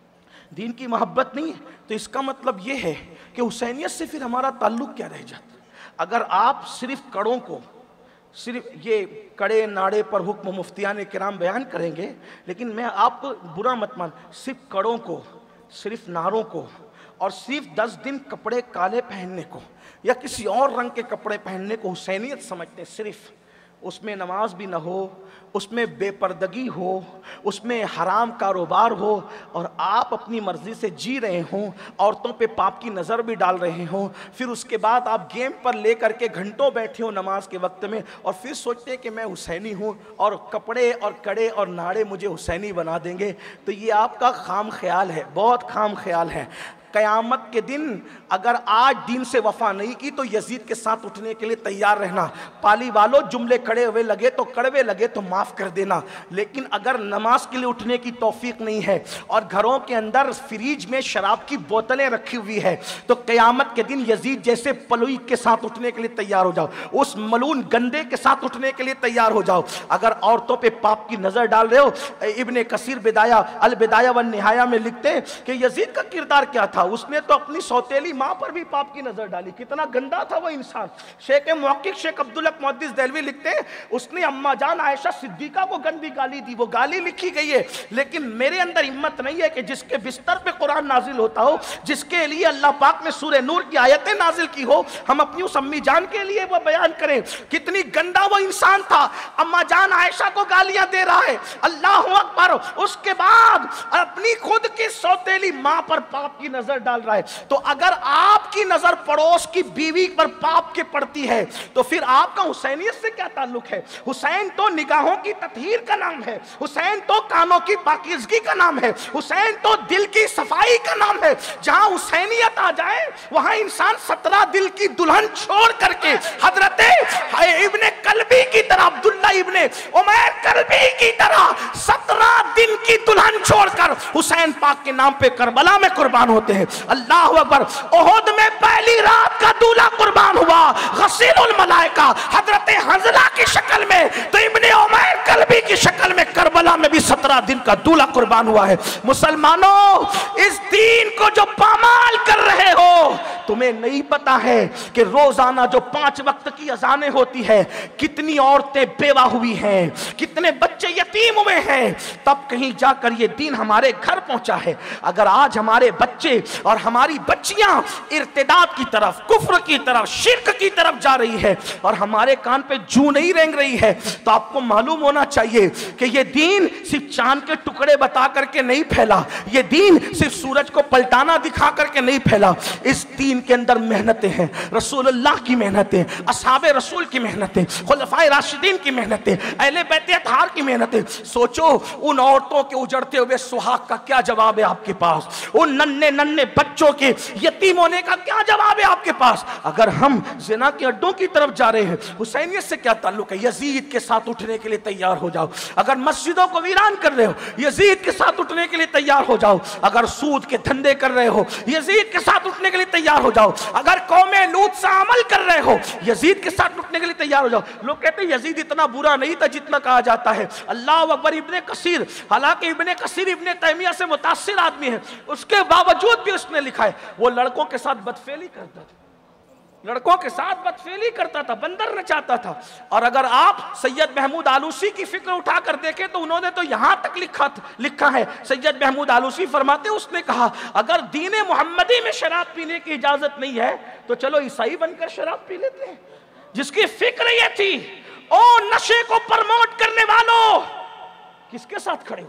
दीन की मोहब्बत नहीं है, तो इसका मतलब ये है कि हुसैनियत से फिर हमारा ताल्लुक क्या रह जाता। अगर आप सिर्फ कड़ों को, सिर्फ ये कड़े नाड़े पर हुक्म मुफ्तियान किराम बयान करेंगे, लेकिन मैं आपको बुरा मत मान, सिर्फ कड़ों को, सिर्फ नारों को, और सिर्फ दस दिन कपड़े काले पहनने को या किसी और रंग के कपड़े पहनने को हुसैनियत समझते, सिर्फ उसमें नमाज भी ना हो, उसमें बेपर्दगी हो, उसमें हराम कारोबार हो, और आप अपनी मर्जी से जी रहे हों, औरतों पे पाप की नज़र भी डाल रहे हों, फिर उसके बाद आप गेम पर ले करके घंटों बैठे हो नमाज के वक्त में, और फिर सोचते हैं कि मैं हुसैनी हूँ और कपड़े और कड़े और नाड़े मुझे हुसैनी बना देंगे, तो ये आपका खाम ख्याल है, बहुत खाम ख्याल है। क़यामत के दिन अगर आज दीन से वफा नहीं की तो यजीद के साथ उठने के लिए तैयार रहना। पाली वालों, जुमले कड़े हुए लगे तो कड़वे लगे तो माफ़ कर देना, लेकिन अगर नमाज के लिए उठने की तौफीक नहीं है और घरों के अंदर फ्रीज में शराब की बोतलें रखी हुई है, तो क़यामत के दिन यजीद जैसे पलुई के साथ उठने के लिए तैयार हो जाओ, उस मलून गंदे के साथ उठने के लिए तैयार हो जाओ। अगर औरतों पर पाप की नज़र डाल रहे हो, इब्ने कसीर बिदाया अल बिदाया व निहाया में लिखते हैं कि यजीद का किरदार क्या था, उसने तो अपनी सौतेली मां पर भी पाप की नजर डाली, कितना गंदा था वो इंसान। शेख मुहक्किक शेख अब्दुल हक मुहद्दिस देलवी लिखते हैं, उसने अम्मा जान आयशा सिद्दीका को गंदी गाली दी, वो गाली लिखी गई है, लेकिन मेरे अंदर हिम्मत नहीं है कि जिसके बिस्तर पे कुरान नाजिल होता हो, जिसके लिए अल्लाह पाक ने सूरह नूर की आयतें नाजिल की हो, हम अपनी उस अम्मी जान के लिए वो बयान करें कितनी गंदा वो इंसान था। अम्मा जान आयशा को गालियां दे रहा है, अल्लाह अकबर, उसके बाद अपनी खुद की सौतेली मां पर पाप की नजर डाल रहा है। तो अगर आपकी नजर पड़ोस की बीवी पर पाप के पड़ती है, तो फिर आपका हुसैनियत से क्या ताल्लुक है? हुसैन तो निगाहों की तत्हीर का नाम है, हुसैन तो कानों की पाकीज़गी का नाम है, हुसैन तो दिल की सफाई का नाम है। जहां हुसैनियत आ जाए वहां इंसान सत्रह दिल की दुल्हन छोड़ करके हजरत इब्ने कल्बी की तरह, अब्दुल्ला इब्ने उमैर कल्बी की तरह सत्रह दिन की दुल्हन छोड़कर हुसैन पाक के नाम पे करबला में कुर्बान होते हैं। अल्लाह अकबर। ओहद में पहली रात का दूल्हा कुर्बान हुआ, गसीलुल मलाइका हजरत हंजला की शक्ल में, तो इब्ने उमैर कल्बी की शक्ल में करबला में भी सत्रह दिन का दूल्हा कुर्बान हुआ है। मुसलमानों, इस दीन को जो पामाल कर रहे हो, तुम्हें नहीं पता है कि रोजाना जो पांच वक्त की अजानें होती है, कितनी औरतें बेवा हुई हैं, कितने बच्चे यतीम हुए हैं, तब कहीं जाकर ये दीन हमारे घर पहुंचा है। अगर आज हमारे बच्चे और हमारी बच्चियां इर्तिदाद की तरफ, कुफ्र की तरफ, शिर्क की तरफ जा रही है और हमारे कान पे जू नहीं रेंग रही है, तो आपको मालूम होना चाहिए कि ये दीन सिर्फ चांद के टुकड़े बता करके नहीं फैला, ये दीन सिर्फ सूरज को पलटाना दिखा करके नहीं फैला। इस दीन के अंदर मेहनतें हैं, रसूलुल्लाह की मेहनतें, असहाबे रसूल की मेहनतें, खुलफाए राशिदीन की मेहनतें, अहले बैत अतहार की मेहनतें। सोचो उन औरतों के उजड़ते हुए सुहाग का क्या जवाब है आपके पास, उन नन्हे नन्हे बच्चों के यतीम होने का क्या जवाब है आपके पास। अगर हम जिना के अड्डों की तरफ जा रहे हैं, हुसैनियत से क्या ताल्लुक है? यजीद के साथ उठने के लिए तैयार हो जाओ। अगर मस्जिदों को वीरान कर रहे हो, यजीद के साथ उठने के लिए तैयार हो जाओ। अगर सूद के धंधे कर रहे हो, यजीद के साथ उठने के लिए तैयार हो जाओ। अगर कौमे लूत सा अमल कर रहे हो, यजीद के साथ उठने के लिए तैयार हो जाओ। लोग कहते हैं यजीद इतना बुरा नहीं था जितना कहा जाता है। अल्लाह अकबर। इब्ने कसीर, हालांकि इब्ने कसीर इब्ने तैमिया से मुतासिर आदमी है, उसके बावजूद भी उसने लिखा है वो लड़कों के साथ बदफेली करता था, लड़कों के साथ बदफेली करता था, बंदर नचाता था। और अगर आप सैयद महमूद आलूसी की फिक्र उठाकर देखें तो उन्होंने तो यहां तक लिखा लिखा है, सैयद महमूद आलूसी फरमाते, उसने कहा अगर दीन मोहम्मदी में शराब पीने की इजाजत नहीं है तो चलो ईसाई बनकर शराब पी लेते हैं। जिसकी फिक्र ये थी, ओ नशे को प्रमोट करने वालों, किसके साथ खड़े हो,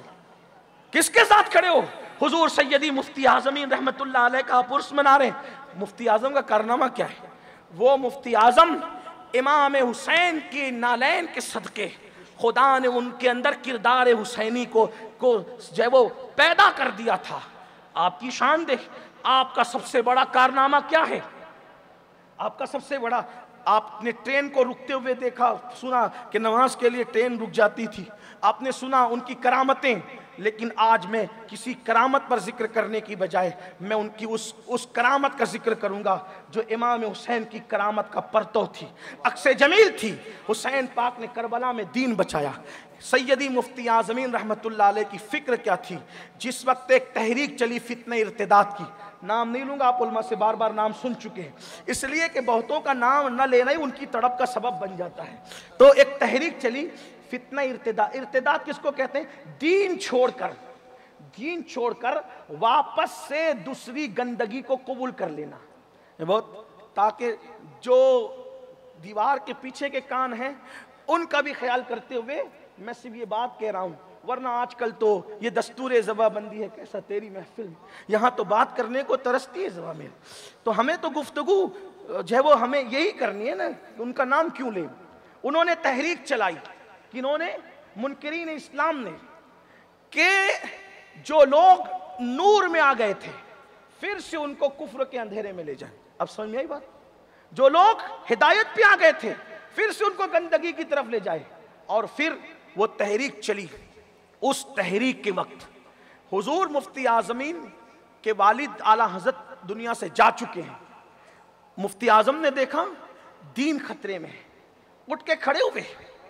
किसके साथ खड़े हो? हुजूर सैयदी मुफ्ती आजमीन रहमतुल्लाह अलैह का आप उर्स मना रहे। मुफ्ती आजम का कारनामा क्या है? वो मुफ्ती आजम इमाम हुसैन की नालैन के सदके खुदा ने उनके अंदर किरदार हुसैनी को को जो वो पैदा कर दिया था। आपकी शान देख, आपका सबसे बड़ा कारनामा क्या है? आपका सबसे बड़ा, आपने ट्रेन को रुकते हुए देखा, सुना कि नमाज के लिए ट्रेन रुक जाती थी, आपने सुना उनकी करामतें, लेकिन आज मैं किसी करामत पर जिक्र करने की बजाय मैं उनकी उस उस करामत का जिक्र करूंगा जो इमाम हुसैन की करामत का परतव थी, अक्से जमील थी। हुसैन पाक ने करबला में दीन बचाया। सैयदी मुफ्ती आज़मीन रहमतुल्लाह अलैह की फिक्र क्या थी? जिस वक्त एक तहरीक चली फितने इर्तिदाद की, नाम नहीं लूंगा, आप उलमा से बार बार नाम सुन चुके हैं, इसलिए कि बहुतों का नाम न लेना ही उनकी तड़प का सबब बन जाता है। तो एक तहरीक चली फितना इर्तिदाद। इर्तिदाद किसको कहते हैं? दीन छोड़कर, दीन छोड़कर वापस से दूसरी गंदगी को कबूल कर लेना। ये बहुत, ताकि जो दीवार के पीछे के कान हैं उनका भी ख्याल करते हुए मैं सिर्फ ये बात कह रहा हूँ, वरना आजकल तो ये दस्तूर ज़बाबंदी है, कैसा तेरी महफिल, यहाँ तो बात करने को तरसती है ज़बा में, तो हमें तो गुफ्तगू जो है वो हमें यही करनी है ना, उनका नाम क्यों ले। उन्होंने तहरीक चलाई, किन्होंने? मुनकिरीन इस्लाम ने, कि जो लोग नूर में आ गए थे फिर से उनको कुफ्र के अंधेरे में ले जाए। अब समझ में आई बात? जो लोग हिदायत पे आ गए थे फिर से उनको गंदगी की तरफ ले जाए। और फिर वो तहरीक चली। उस तहरीक के वक्त हुजूर मुफ्ती आज़मीन के वालिद आला हज़रत दुनिया से जा चुके हैं। मुफ्ती आज़म ने देखा दीन खतरे में, उठ के खड़े हुए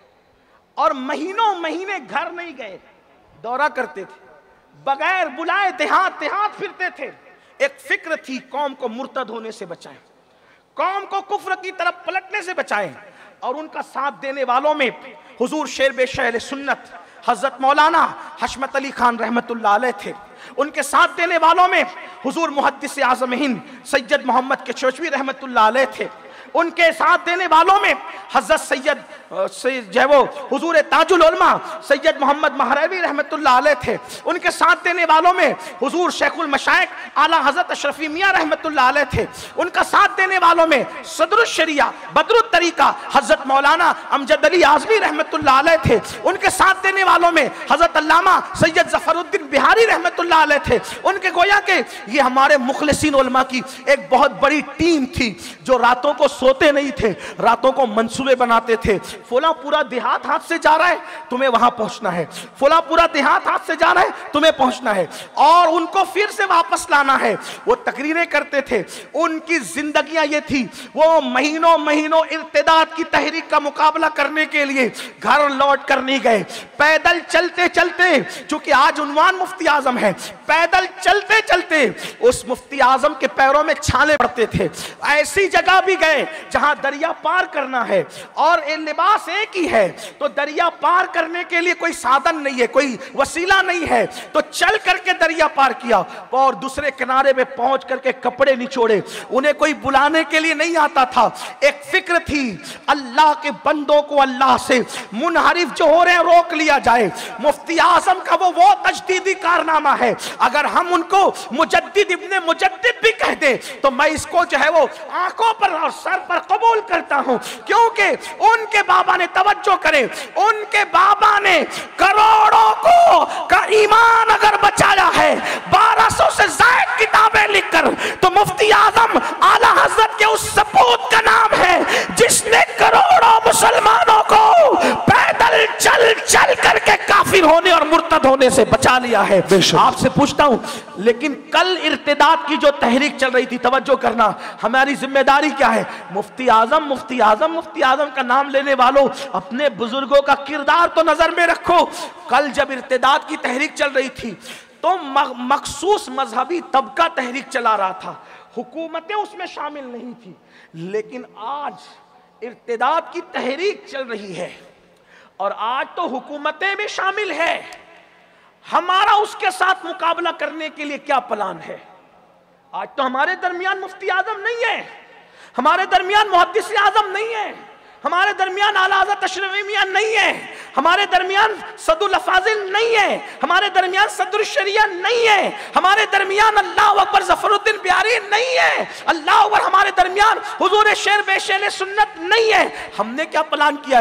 और महीनों महीने घर नहीं गए, दौरा करते थे, बगैर बुलाए देहात देहात फिरते थे। एक फिक्र थी कौम को मुर्तद होने से बचाएं, कौम को कुफ्र की तरफ पलटने से बचाएं। और उनका साथ देने वालों में हुजूर शेर बेशअहले सुन्नत हजरत मौलाना हशमत अली खान रहमतुल्लाह अलैह थे। उनके साथ देने वालों में हुजूर मुहद्दिस आज़म हिंद सैयद मोहम्मद केशोचवी रहमतुल्लाह अलैह थे। उनके साथ देने वालों में हजरत सैयद जो है वो हुजूर ताजुल उलमा सैयद मोहम्मद महरवी रहमतुल्लाह अलैह थे। उनके साथ देने वालों में हुजूर शेखुल मशाइख आला हजरत अशरफी मियाँ रहमतुल्लाह अलैह थे। उनका साथ देने वालों में सदरुल शरिया बदरुत तरीका हजरत मौलाना अमजद अली आज़मी रहमतुल्लाह अलैह थे। उनके साथ देने वालों में हजरत अल्लामा सैयद ज़फरुद्दीन बिहारी रहमतुल्लाह अलैह थे। उनके गोया के ये हमारे मुखलिसीन उलमा की एक बहुत बड़ी टीम थी जो रातों को सोते नहीं थे, रातों को मंसूबे बनाते थे। फुला पूरा देहात हाथ से जा रहा है, तुम्हें वहां पहुंचना है, फुला पूरा देहात हाथ से जा रहा है, तुम्हें पहुंचना है, और उनको फिर से वापस लाना है। वो तकरीरें करते थे। उनकी जिंदगियां ये थी, वो महीनों महीनों इर्तिदाद की तहरीक का मुकाबला करने के लिए घर लौट कर नहीं गए। पैदल चलते चलते, चूंकि आज उन्वान मुफ्ती आजम है, पैदल चलते चलते उस मुफ्ती आजम के पैरों में छाले पड़ते थे। ऐसी जगह भी गए जहां दरिया पार करना है और लिबास एक ही है, तो दरिया पार करने के लिए कोई साधन नहीं है, कोई वसीला नहीं है, तो चल करके दरिया पार किया और दूसरे किनारे पे पहुंच करके कपड़े निचोड़े। उन्हें कोई बुलाने के लिए नहीं आता था। एक फिक्र थी अल्लाह के बंदों को अल्लाह से मुनहरिफ जो हो रहे हैं रोक लिया जाए। मुफ्ती आजम का वो वो तजदीदी कारनामा है, अगर हम उनको मुजद्दिद इब्ने मुजद्दिद भी कह दे तो मैं इसको जो है वो आंखों पर और सर पर कबूल करता हूं, क्योंकि उनके बाबा ने, तवज्जो करें, उनके बाबा ने करोड़ों को का ईमान अगर बचाया है बारह सौ से ज्यादा किताबें लिखकर, तो मुफ्ती आजम आला हजरत के उस सपूत का नाम है जिसने करोड़ों मुसलमानों को पैदल चल चल करके काफिर होने और मुर्तद होने से बचा लिया है। आपसे पूछता हूं, लेकिन कल इर्तिदाद की जो तहरीक चल रही थी, तवज्जो करना, हमारी जिम्मेदारी क्या है? मुफ्ती आजम मुफ्ती आजम मुफ्ती आजम का नाम लेने वालों, अपने बुजुर्गों का किरदार तो नजर में रखो। कल जब इर्तिदाद की तहरीक चल रही थी तो मखसूस मजहबी तबका तहरीक चला रहा था, हुकूमतें उसमें शामिल नहीं थी। लेकिन आज इर्तिदाद की तहरीक चल रही है और आज तो हुकूमतें भी शामिल है। हमारा उसके साथ मुकाबला करने के लिए क्या प्लान है? आज तो हमारे दरमियान मुफ्ती आजम नहीं है, हमारे दरमियान मुहद्दिस आजम नहीं है, हमारे दरमियान आला हज़रत अशरफी मियां नहीं है, हमारे दरमियान सदुल अफाजिल नहीं है, हमारे दरमियान सदरुल शरिया नहीं है, हमारे दरमियान अल्लाह अकबर ज़फरुद्दीन बिहारी नहीं है, अल्लाह अकबर हमारे दरमियान हुजूर शेर बेशअहले सुन्नत नहीं है। हमने क्या प्लान किया है?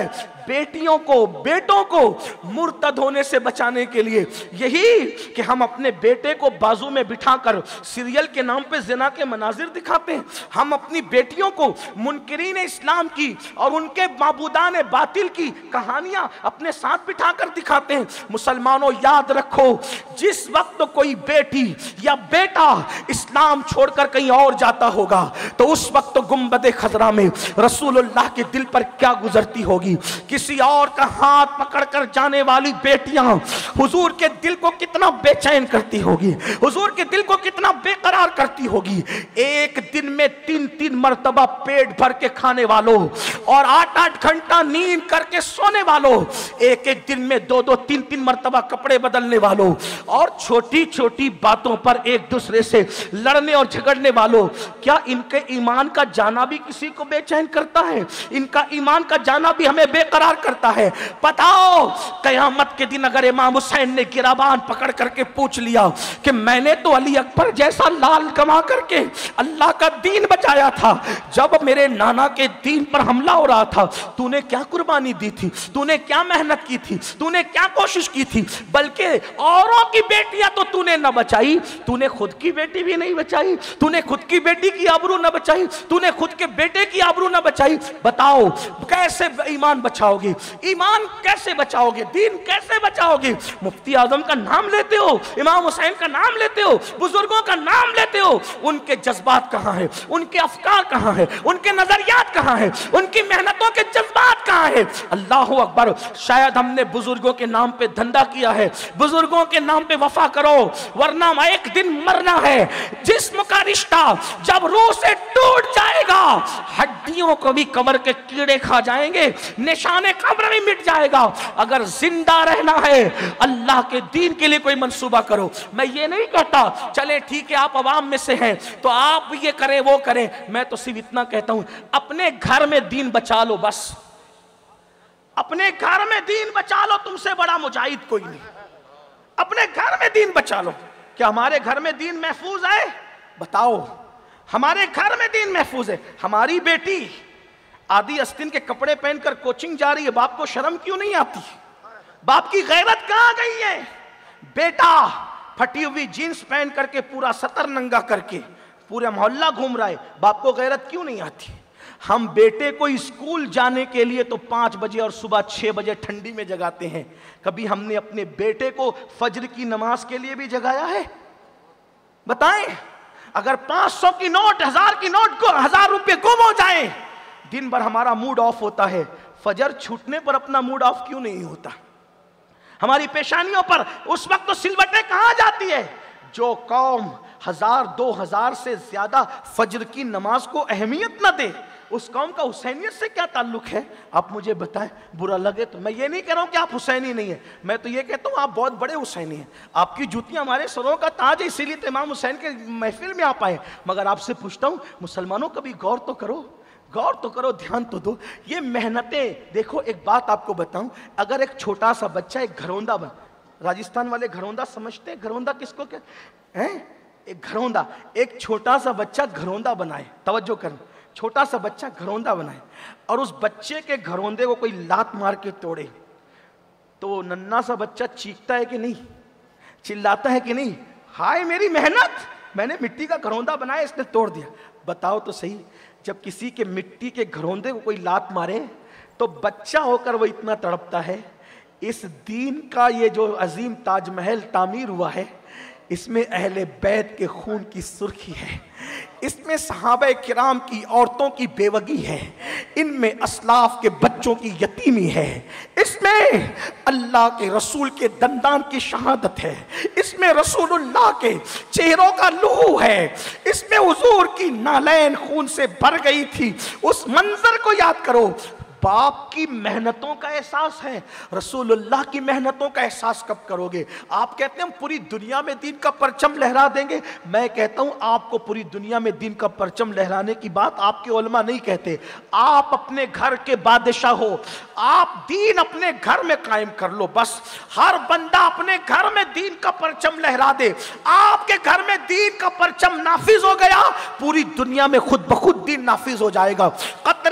बेटियों को, बेटों को मुर्तद होने से बचाने के लिए यही कि हम अपने बेटे को बाजू में बिठाकर सीरियल के नाम पे जिना के मनाजिर दिखाते हैं। हम अपनी बेटियों को मुनकिरीन इस्लाम की और उनके माबूदान बातिल की कहानियां अपने साथ बिठाकर दिखाते हैं। मुसलमानों याद रखो, जिस वक्त कोई बेटी या बेटा इस्लाम छोड़कर कहीं और जाता होगा तो उस वक्त गुंबदे खजरा में रसूलुल्लाह के दिल पर क्या गुजरती होगी। किसी और का हाथ पकड़कर जाने वाली बेटियां हुजूर के दिल को कितना बेचैन करती होगी, हुजूर के दिल को कितना बेकरार करती होगी। एक दिन में तीन तीन मर्तबा पेट भर के खाने वालों और आठ आठ घंटा नींद करके सोने वालों, एक एक दिन में दो दो तीन तीन मर्तबा कपड़े बदलने वालों और छोटी छोटी बातों पर एक दूसरे से लड़ने और झगड़ने वालों, क्या इनके ईमान का जाना भी किसी को बेचैन करता है? इनका ईमान का जाना भी हमें बेकरार करता है? बताओ, कयामत के दिन अगर इमाम हुसैन ने गिराबान पकड़ करके पूछ लिया कि मैंने तो अली अकबर जैसा लाल कमा करके अल्लाह का दीन बचाया था, जब मेरे नाना के दीन पर हमला हो रहा था तूने क्या कुर्बानी दी थी, तूने क्या मेहनत की थी, तूने क्या कोशिश की थी, बल्कि औरों की बेटियां तो तूने न बचाई, तूने खुद की बेटी भी नहीं बचाई, तूने खुद की बेटी की आबरू न बचाई, तूने खुद के बेटे की आबरू न बचाई। बताओ कैसे ईमान बचाओगे, ईमान कैसे बचाओगे, दीन कैसे बचाओगे? मुफ्ती आजम का नाम लेते हो, इमाम हुसैन का नाम लेते हो, बुजुर्गों का नाम लेते हो, उनके जज्बात कहाँ हैं, उनके अफकार कहाँ हैं, उनके नजरियात कहाँ हैं, उनकी मेहनतों के जज्बात कहाँ हैं? अल्लाह अकबर, शायद हमने बुजुर्गों के नाम पे धंधा किया है। बुजुर्गों के नाम पे वफा करो, वरना एक दिन मरना है। जिस्म का रिश्ता जब रूह से टूट जाएगा, हड्डियों को भी कब्र के कीड़े खा जाएंगे, निशाने कब्र में मिट जाएगा। अगर जिंदा रहना है, अल्लाह के दीन के लिए कोई मंसूबा करो। मैं ये नहीं कहता चले ठीक है आप अवाम में से हैं तो आप ये करें वो करें, मैं तो सिर्फ इतना कहता हूं अपने घर में दीन बचा लो, बस अपने घर में दीन बचा लो, तुमसे बड़ा मुजाहिद कोई नहीं। अपने घर में दीन बचा लो। क्या हमारे घर में दीन महफूज है? बताओ, हमारे घर में दीन महफूज है? हमारी बेटी आदि अस्तिन के कपड़े पहनकर कोचिंग जा रही है, बाप को शर्म क्यों नहीं आती? बाप की गैरत कहां गई है? बेटा फटी हुई जीन्स पहन करके पूरा सतर नंगा करके पूरा मोहल्ला घूम रहा है, बाप को गैरत क्यों नहीं आती? हम बेटे को स्कूल जाने के लिए तो पांच बजे और सुबह छह बजे ठंडी में जगाते हैं, कभी हमने अपने बेटे को फज्र की नमाज के लिए भी जगाया है? बताएं, अगर पांच सौ की नोट, हजार की नोट को हजार रुपए गुम हो जाए, दिन भर हमारा मूड ऑफ होता है, फजर छूटने पर अपना मूड ऑफ क्यों नहीं होता? हमारी पेशानियों पर उस वक्त तो सिलवटें कहां जाती है? जो कौम हजार दो हजार से ज्यादा फजर की नमाज को अहमियत न दे, उस कौम का हुसैनियत से क्या ताल्लुक है? आप मुझे बताएं, बुरा लगे तो। मैं ये नहीं कह रहा हूं कि आप हुसैनी नहीं है, मैं तो ये कहता हूं आप बहुत बड़े हुसैनी हैं, आपकी जूतियां हमारे सरों का ताज है, इसीलिए तो इमाम हुसैन के महफिल में आप आए। मगर आपसे पूछता हूं, मुसलमानों कभी गौर तो करो, गौर तो करो, ध्यान तो दो। ये मेहनतें देखो, एक बात आपको बताऊं, अगर एक छोटा सा बच्चा एक घरौंदा बन, राजस्थान वाले घरौंदा समझते हैं, घरौंदा किसको कहते हैं? एक घरौंदा, एक छोटा सा बच्चा घरौंदा बनाए, तवज्जो करना, छोटा सा बच्चा घरौंदा बनाए और उस बच्चे के घरौंदे को कोई लात मार के तोड़े, तो नन्ना सा बच्चा चीखता है कि नहीं, चिल्लाता है कि नहीं, हाय मेरी मेहनत, मैंने मिट्टी का घरौंदा बनाया, इसने तोड़ दिया। बताओ तो सही, जब किसी के मिट्टी के घरौंदे को कोई लात मारे तो बच्चा होकर वो इतना तड़पता है। इस दीन का ये जो अजीम ताजमहल तामीर हुआ है, इसमें अहले बैत के खून की सुर्खी है, इसमें सहाबा किराम की औरतों की बेवगी है, इनमें असलाफ के बच्चों की यतीमी है, इसमें अल्लाह के रसूल के दंदान की शहादत है, इसमें रसूलुल्लाह के चेहरों का लहू है, इसमें हुजूर की नालैन खून से भर गई थी। उस मंजर को याद करो। बाप की मेहनतों का एहसास है, रसूलुल्लाह की मेहनतों का एहसास कब करोगे? आप कहते हैं हम पूरी दुनिया में दीन का परचम लहरा देंगे, मैं कहता हूं आपको पूरी दुनिया में दीन का परचम लहराने की बात आपके उलमा नहीं कहते। आप अपने घर के बादशाह हो, आप दीन अपने घर में कायम कर लो, बस हर बंदा अपने घर में दीन का परचम लहरा दे। आपके घर में दीन का परचम नाफिज हो गया, पूरी दुनिया में खुद ब खुद दीन नाफिज हो जाएगा। कतरे कतरे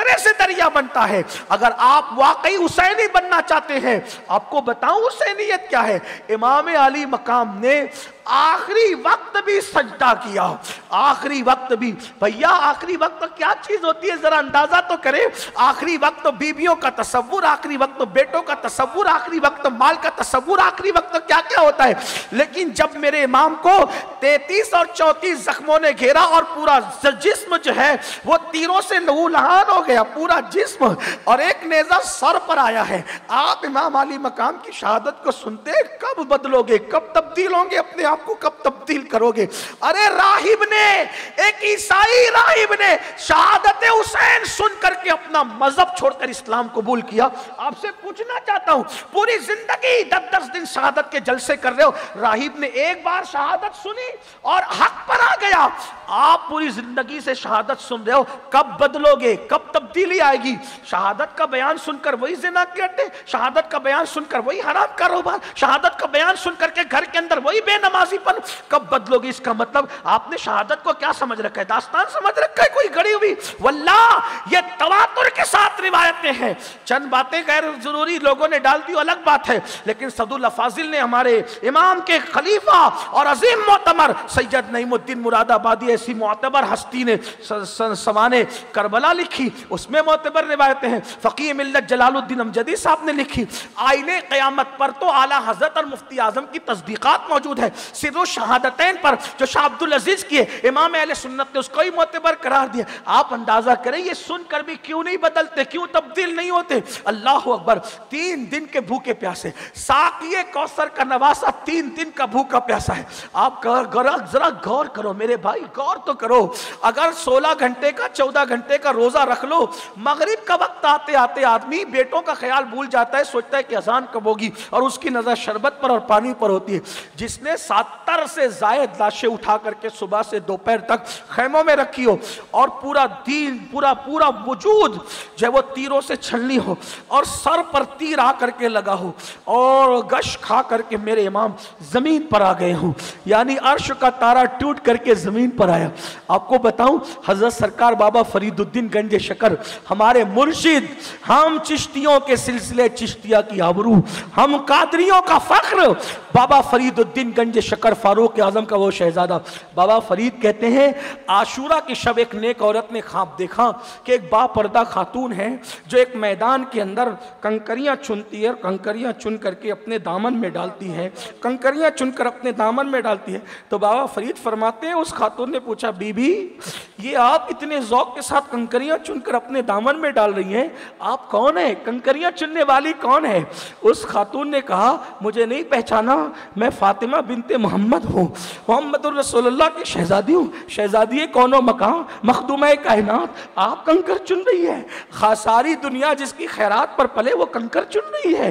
कचरे से दरिया बनता है। अगर आप वाकई हुसैनी बनना चाहते हैं, आपको बताऊं हुसैनियत क्या है। इमाम अली मकाम ने आखिरी वक्त भी सजदा किया, आखिरी वक्त भी। भैया आखिरी वक्त क्या चीज होती है, जरा अंदाजा तो करें। आखिरी वक्त बीवियों का तसव्वुर, आखिरी वक्त बेटों का तसव्वुर, आखिरी वक्त माल का तसव्वुर, आखिरी वक्त क्या क्या होता है। लेकिन जब मेरे इमाम को तैतीस और चौंतीस जख्मों ने घेरा और पूरा जिस्म जो है वो तीरों से लहूलुहान हो गया, पूरा जिस्म, और एक नेजा सर पर आया है। आप इमाम अली मकाम की शहादत को सुनते कब बदलोगे, कब तब्दील होंगे, अपने आपको कब तब्दील करोगे। अरे राहिब ने, एक ईसाई राहिब ने शहादत हुसैन सुन करके अपना मजहब छोड़कर इस्लाम कबूल किया। आपसे पूछना चाहता हूं, पूरी जिंदगी दस दस दिन शहादत के जलसे कर रहे हो, राहिब ने एक बार शहादत सुनी और हक पर आ गया। आप पूरी जिंदगी से शहादत सुन रहे हो, कब बदलोगे, कब तब्दीली आएगी। शहादत का बयान सुनकर वही जिना करते, शहादत का बयान सुनकर वही हराम कारोबार, शहादत का बयान सुन करके घर के अंदर वही बेनमाजीपन, कब बदलोगे। इसका मतलब आपने शहादत को क्या समझ रखा है, दास्तान समझ रखा है, कोई गड़ी हुई। वल्लाह ये तवातुर के साथ रिवायतें हैं, चंद बातें गैर जरूरी लोगों ने डाल दी अलग बात है, लेकिन सदुल्लाह फाजिल ने, हमारे इमाम के खलीफा और अजीम मोतमर सैयद नईमुद्दीन मुरादाबादी ऐसी मोतबर हस्ती ने समाने करबला लिखी, उसमें मोतबर रिवायतें हैं। फकीह मिल्लत जलालुद्दीन अमजदी साहब ने लिखी। आईने क़यामत पर तो आला हजरत और मुफ्ती आजम की तस्दीकात मौजूद है। सिर्फ शहादतैन पर जो शाह अब्दुल अजीज की है, इमाम अहले सुन्नत ने उसको ही मोतबर करार दिया। आप अंदाजा करें ये सुनकर भी क्यों नहीं बदलते, क्यों तब्दील नहीं होते। अल्लाह अकबर। तीन दिन के भूखे प्यासे, साकिए कौसर का नवासा तीन दिन का भूखा प्यासा है। आप जरा गौर करो मेरे भाई, गौर तो करो। अगर सोलह घंटे का चौदह घंटे का रोजा रख लो, मगरिब का वक्त आते आते आदमी बेटों का ख्याल भूल जाता है, सोचता है कि अजान कब होगी, और उसकी नजर शरबत पर और पानी पर होती है। जिसने सत्तर से जायद लाशें उठा करके सुबह से दोपहर तक खेमों में रखी हो, और पूरा दिन पूरा पूरा वजूद जो वो तीरों से छलनी हो, और सर पर तीर आ करके लगा हो, और गश खा करके मेरे इमाम जमीन पर आ गए हो, यानी अर्श का तारा टूट करके जमीन पर आया। आपको बताऊं, हजरत सरकार बाबा फरीदुद्दीन गंज शकर हमारे मुर्शिद, हम चिश्तियों के सिलसिले चिश्तिया की आबरू, हम कादरियों का फख्र, बाबा फरीदुद्दीन गंज शकर फारूक आजम का वो शहजादा। बाबा फरीद कहते हैं, आशूरा की शब एक नेक औरत ने ख्वाब देखा कि एक बापर्दा खातून है जो एक मैदान के अंदर कंकरियां चुनती है, कंकरियां चुन करके अपने दामन में डालती है, कंकरियां चुनकर अपने दामन में डालती है। तो बाबा फरीद फरमाते हैं, उस खातून ने पूछा, बीबी ये आप इतने ज़ौक़ के साथ कंकरियां चुनकर अपने दामन में डाल रही हैं, आप कौन है, कंकरियां चुनने वाली कौन है। उस खातून ने कहा, मुझे नहीं पहचाना, मैं फातिमा बिनते मोहम्मद हूँ, मोहम्मदुर रसूलुल्लाह की शहजादी हूँ, शहजादी कौनो मकाम मखदूमा कायनात। आप कंकर चुन रही है, सारी दुनिया जिसकी खैरात पर पले वो कंकर चुन रही है,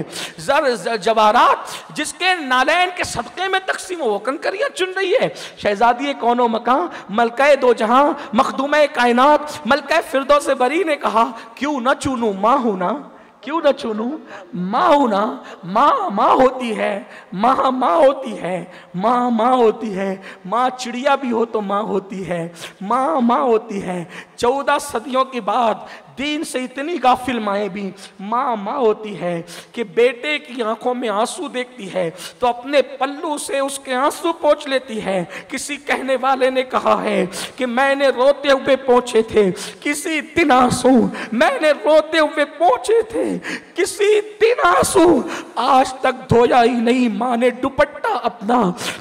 जर जवाहरात जिसके नालैन के सदक़े में तकसीम हो वो कंकरियां चुन रही है। शहजादी कौनो मकाम मलका दो जहां मखदूमा कायनात मलका फिरदौस बरी ने कहा, क्यों न चुनूं माँ हूं ना, क्यों न चुनूं माँ हूं ना। माँ माँ होती है, माँ माँ होती है, माँ माँ होती है, माँ चिड़िया भी हो तो माँ होती है, माँ माँ होती है। चौदह सदियों के बाद दीन से इतनी गाफिल माएँ भी माँ माँ होती है कि बेटे की आंखों में आंसू देखती है तो अपने पल्लू से उसके आंसू पोंछ लेती है। किसी कहने वाले ने कहा है कि मैंने रोते हुए पोंछे थे किसी दिन आंसू, मैंने रोते हुए पोंछे थे किसी दिन आंसू, आज तक धोया ही नहीं माँ ने दुपट्टा अपना।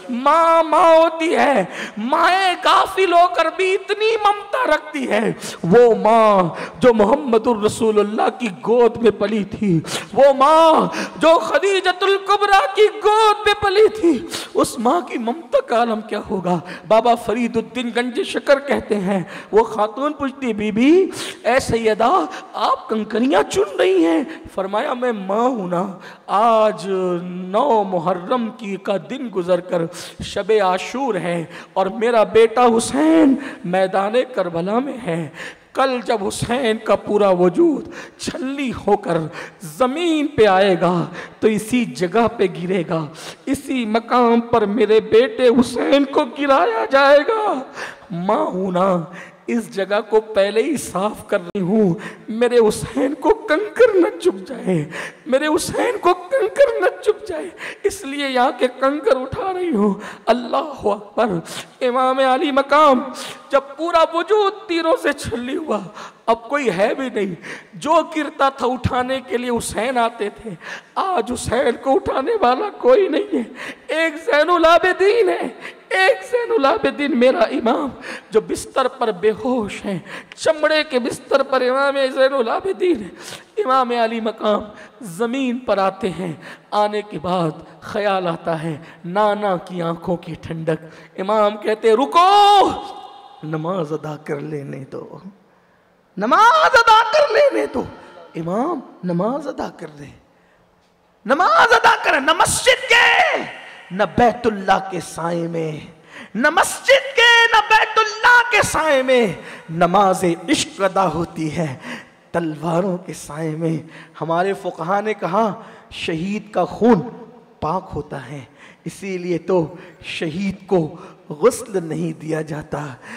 माँ माँ होती है, माएँ गाफिल होकर भी इतनी ममता रखती है। वो माँ जो मोहम्मदुर रसूलुल्लाह की गोद में पली थी, वो माँ जो खदीजतुल कुबरा की गोद में पली थी, उस माँ की ममता का आलम क्या होगा। बाबा फरीदुद्दीन गंज शकर कहते हैं, वो खातून पूछती, बीबी ऐ सैयदा आप कंकरियां चुन रही हैं। फरमाया, मैं माँ हूं ना, आज नौ मुहर्रम की का दिन गुजर कर शबे आशूर है और मेरा बेटा हुसैन मैदान करबला में है। कल जब हुसैन का पूरा वजूद छल्ली होकर ज़मीन पे आएगा तो इसी जगह पे गिरेगा, इसी मकाम पर मेरे बेटे हुसैन को गिराया जाएगा। माँ हूं ना, इस जगह को पहले ही साफ कर रही हूँ, मेरे हुसैन को कंकर न चुभ जाए, मेरे हुसैन को कंकर न चुभ जाए, इसलिए यहाँ के कंकर उठा रही हूँ। अल्लाह अकबर। इमाम अली मकाम जब पूरा वजूद तीरों से छल्ली हुआ, अब कोई है भी नहीं, जो गिरता था उठाने के लिए हुसैन आते थे, आज हुसैन को उठाने वाला कोई नहीं है। एक ज़ैनुल आबिदीन है, एक ज़ैनुल आबिदीन मेरा इमाम जो बिस्तर पर बेहोश हैं, चमड़े के बिस्तर पर इमाम ज़ैनुल आबिदीन है। इमाम अली मकाम ज़मीन पर आते हैं, आने के बाद ख्याल आता है नाना की आंखों की ठंडक। इमाम कहते रुको, नमाज अदा कर लेने दो, नमाज अदा कर लेने दो। इमाम नमाज अदा कर ले, नमाज अदा कर, न मस्जिद के न बैतुल्लाह के साए में, न मस्जिद के न बैतुल्लाह के साए में नमाज इश्क अदा होती है, तलवारों के साए में। हमारे फुकहा ने कहा शहीद का खून पाक होता है, इसीलिए तो शहीद को गुस्ल नहीं दिया जाता,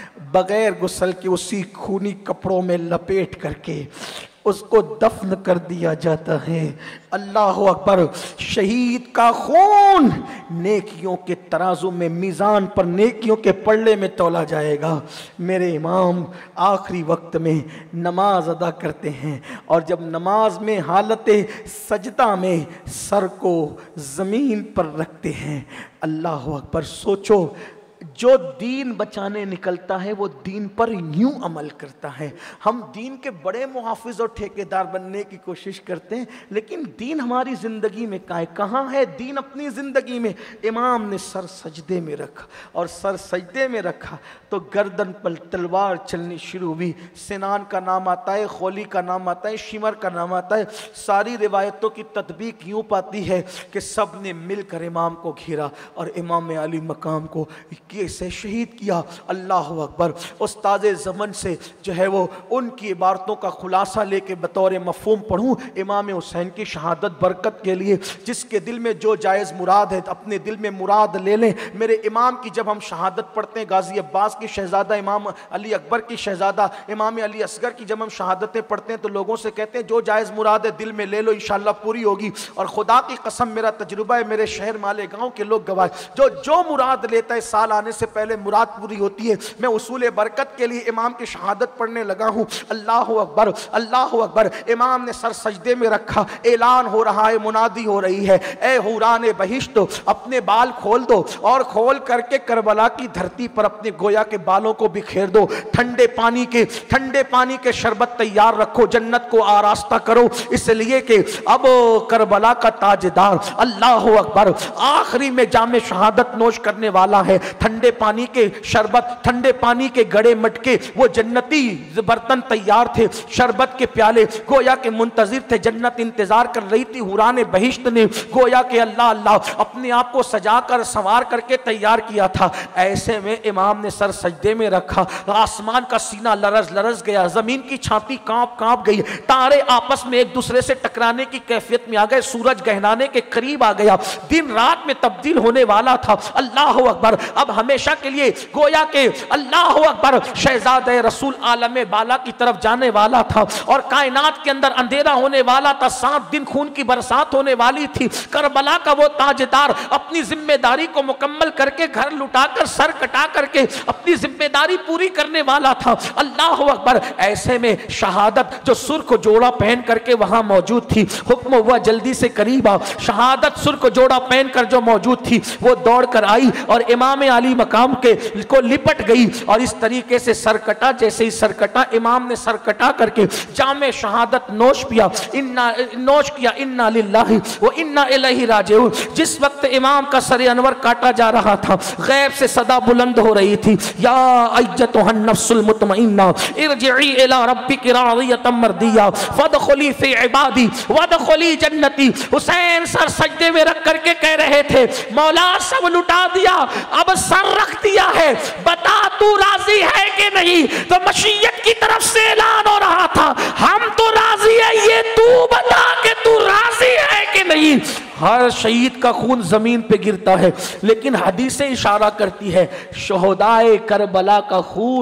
बगैर गुस्ल के उसी खूनी कपड़ों में लपेट करके उसको दफन कर दिया जाता है। अल्लाह अकबर। शहीद का खून नेकियों के तराजू में, मीज़ान पर नेकियों के पल्ले में तोला जाएगा। मेरे इमाम आखिरी वक्त में नमाज अदा करते हैं, और जब नमाज में हालत सजदा में सर को ज़मीन पर रखते हैं, अल्लाह अकबर। सोचो, जो दीन बचाने निकलता है वो दीन पर यूं अमल करता है। हम दीन के बड़े मुहाफिज और ठेकेदार बनने की कोशिश करते हैं, लेकिन दीन हमारी ज़िंदगी में कहाँ है? कहाँ है दीन अपनी ज़िंदगी में? इमाम ने सर सजदे में रखा, और सर सजदे में रखा तो गर्दन पर तलवार चलनी शुरू हुई। सिनान का नाम आता है, खोली का नाम आता है, शिमर का नाम आता है। सारी रिवायतों की तदबीक यूँ पाती है कि सब ने मिलकर इमाम को घेरा और इमाम अली मकाम को से शहीद किया। अल्लाह अकबर। उस्ताद ज़मन से जो है वो उनकी इबारतों का खुलासा लेके बतौर मफ़हूम पढ़ूँ इमाम हुसैन की शहादत बरकत के लिए। जिसके दिल में जो जायज़ मुराद है अपने दिल में मुराद ले लें। मेरे इमाम की जब हम शहादत पढ़ते हैं, गाजी अब्बास की शहज़ादा, इमाम अली अकबर की शहज़ादा, इमाम अली असगर की जब हम शहादतें पढ़ते हैं तो लोगों से कहते हैं जो जायज़ मुराद है दिल में ले लो, इंशाअल्लाह पूरी होगी। और खुदा की कसम, मेरा तजुर्बा है, मेरे शहर माले गाँव के लोग गवाह, जो जो मुराद लेता है साल आने से पहले मुराद पूरी होती है। मैं उसूल बरकत के लिए इमाम की शहादत पढ़ने लगा हूँ। अल्लाह अकबर, अल्लाह अकबर। इमाम ने सर सजदे में रखा, ऐलान हो रहा है, मुनादी हो रही है, ए हुरान बहिश्त अपने बाल खोल दो और खोल करके करबला की धरती पर अपने गोया के बालों को बिखेर दो। ठंडे पानी के ठंडे पानी के शरबत तैयार रखो, जन्नत को आरास्ता करो, इसलिए कि अब करबला का ताजदार अल्लाह अकबर आखिरी में जामे शहादत नोश करने वाला है। ठंडे पानी के शरबत, ठंडे पानी के गड़े मटके, वो जन्नती बर्तन तैयार थे, शरबत के प्याले गोया के मुंतजिर थे, जन्नत इंतजार कर रही थी। हुरान बहिश्त ने गोया के अल्लाह अल्लाह अपने आप को सजा कर संवार करके तैयार किया था। ऐसे में इमाम ने सर सजदे में रखा, आसमान का सीना लरज लरज गया, जमीन की छाती कांप कांप गई, तारे आपस में एक दूसरे से टकराने की कैफियत में आ गए, सूरज गहराने के करीब आ गया, दिन रात में तब्दील होने वाला था। अल्लाह अकबर। अब हमेशा के लिए गोया के अल्लाह अकबर शहजादे रसूल आलम बाला की तरफ जाने वाला था और कायनात के अंदर अंधेरा होने वाला था। सात दिन खून की बरसात होने वाली थी। करबला का वो ताजदार अपनी जिम्मेदारी को मुकम्मल करके घर लुटाकर सर कटा करके अपनी जिम्मेदारी पूरी करने वाला था। अल्लाह अकबर। ऐसे में शहादत जो सुर्ख जोड़ा पहन करके वहां मौजूद थी, हुक्म हुआ जल्दी से करीब आ। शहादत सुर्ख जोड़ा पहन कर जो मौजूद थी वो दौड़ कर आई और इमाम अली मकाम के को लिपट गई और इस तरीके से सर कटा। जैसे ही सर कटा, इमाम ने सर कटा करके जामे शहादत नोश पिया, इन्ना नोश किया, इन्ना लिल्लाहि व इन्ना इलैहि राजिऊन। जिस वक्त इमाम का सर अनवर काटा जा रहा था, गैब से सदा बुलंद हो रही थी, या अय्यतुहन नफ्सुल मुतमइन्ना इरजिई इला रब्बिकी रादियतम मर्दिया फदखुली फी इबादी वदखुली जन्नती। हुसैन सर सजदे में रख करके कह रहे थे, मौला सब लुटा दिया, अब सर रख दिया है, बता तू राजी है कि नहीं। तो मशीयत की तरफ से ऐलान हो रहा था, हम तो राजी है, ये तू बता कि तू राजी है कि नहीं। हर शहीद का खून जमीन पे गिरता है, लेकिन हदीसें इशारा करती है शोहदाए करबला का खून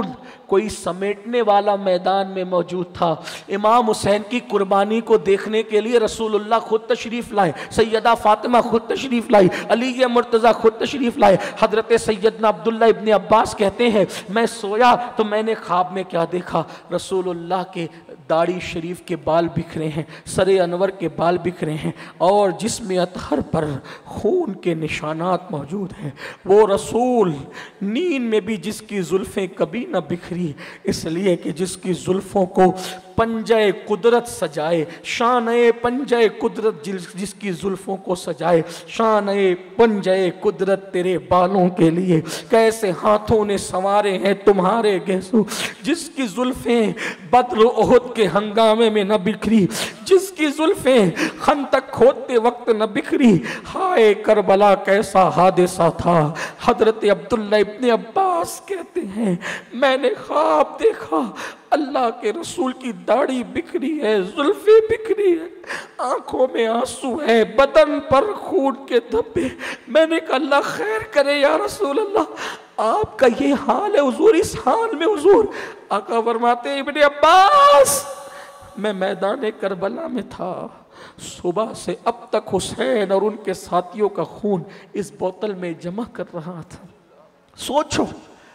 कोई समेटने वाला मैदान में मौजूद था। इमाम हुसैन की कुर्बानी को देखने के लिए रसूलुल्लाह खुद तशरीफ लाए, सैयदा फातिमा खुद तशरीफ लाई, अली मुर्तज़ा खुद तशरीफ लाए। हजरत सैयदना अब्दुल्ला इब्न अब्बास कहते हैं मैं सोया तो मैंने ख्वाब में क्या देखा, रसूलुल्लाह के दाढ़ी शरीफ के बाल बिखरे हैं, सरे अनवर के बाल बिखरे हैं और जिस्म अतहर पर खून के निशानात मौजूद हैं। वो रसूल नींद में भी जिसकी जुल्फ़ें कभी न बिखरी, इसलिए कि जिसकी जुल्फ़ों को पंजे कुदरत सजाए, शान-ए पंजे कुदरत जिस, जिसकी जुल्फ़ों को सजाए, शान-ए पंजे कुदरत तेरे बालों के लिए कैसे हाथों ने संवारे हैं तुम्हारे गैसू, जिसकी जुल्फ़ें बद्र ओहद के हंगामे में न बिखरी, जिसकी जुल्फ़ें खंदक खोदते वक्त न बिखरी, हाय करबला कैसा हादसा था। हजरत अब्दुल्ला इब्न अब्बास कहते हैं मैंने ख्वाब देखा, अल्लाह के रसूल की दाढ़ी बिखरी है, जुल्फे बिखरी है, आंखों में आंसू है, बदन पर खून के धब्बे। मैंने कहा अल्लाह खैर करे या रसूल अल्लाह, आपका ये हाल है हुजूर, इस हाल में हुजूर। आका फरमाते इब्ने अब्बास मैं मैदान करबला में था, सुबह से अब तक हुसैन और उनके साथियों का खून इस बोतल में जमा कर रहा था। सोचो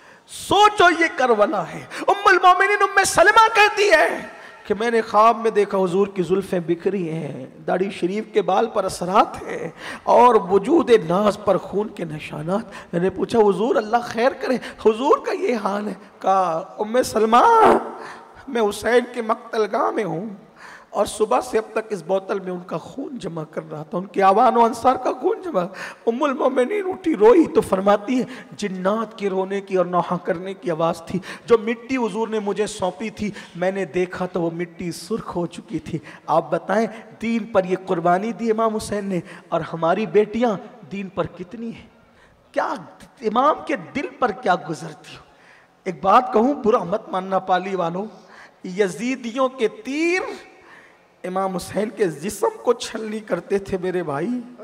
सोचो ये करबला है। उम्मुल मोमिनीन उम्मे सलमा कहती है कि मैंने ख्वाब में देखा हुजूर की जुल्फें बिखरी हैं, दाढ़ी शरीफ के बाल पर असरात हैं और वजूद नाज पर खून के निशानात। मैंने पूछा हुजूर अल्लाह खैर करे, हुजूर का ये हाल है। कहा उम्मे सलमा मैं हुसैन के मक्तलगाह में हूँ और सुबह से अब तक इस बोतल में उनका खून जमा कर रहा था, उनके आवान व अंसार का खून जमा। उम्मुल मोमिनीन उठी रोई तो फरमाती है जिन्नात के रोने की और नौहा करने की आवाज़ थी। जो मिट्टी हुजूर ने मुझे सौंपी थी मैंने देखा तो वो मिट्टी सुर्ख हो चुकी थी। आप बताएं दीन पर ये कुर्बानी दी इमाम हुसैन ने, और हमारी बेटियां दीन पर कितनी हैं, क्या इमाम के दिल पर क्या गुजरती हो। एक बात कहूँ बुरा मत मानना पाली वालों, यजीदियों के तीर इमाम हुसैन के जिस्म को छलनी करते थे मेरे भाई।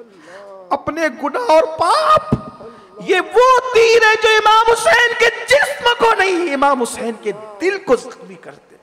अपने गुनाह और पाप ये वो तीर है जो इमाम हुसैन के जिस्म को नहीं, इमाम हुसैन के दिल को जख्मी करते।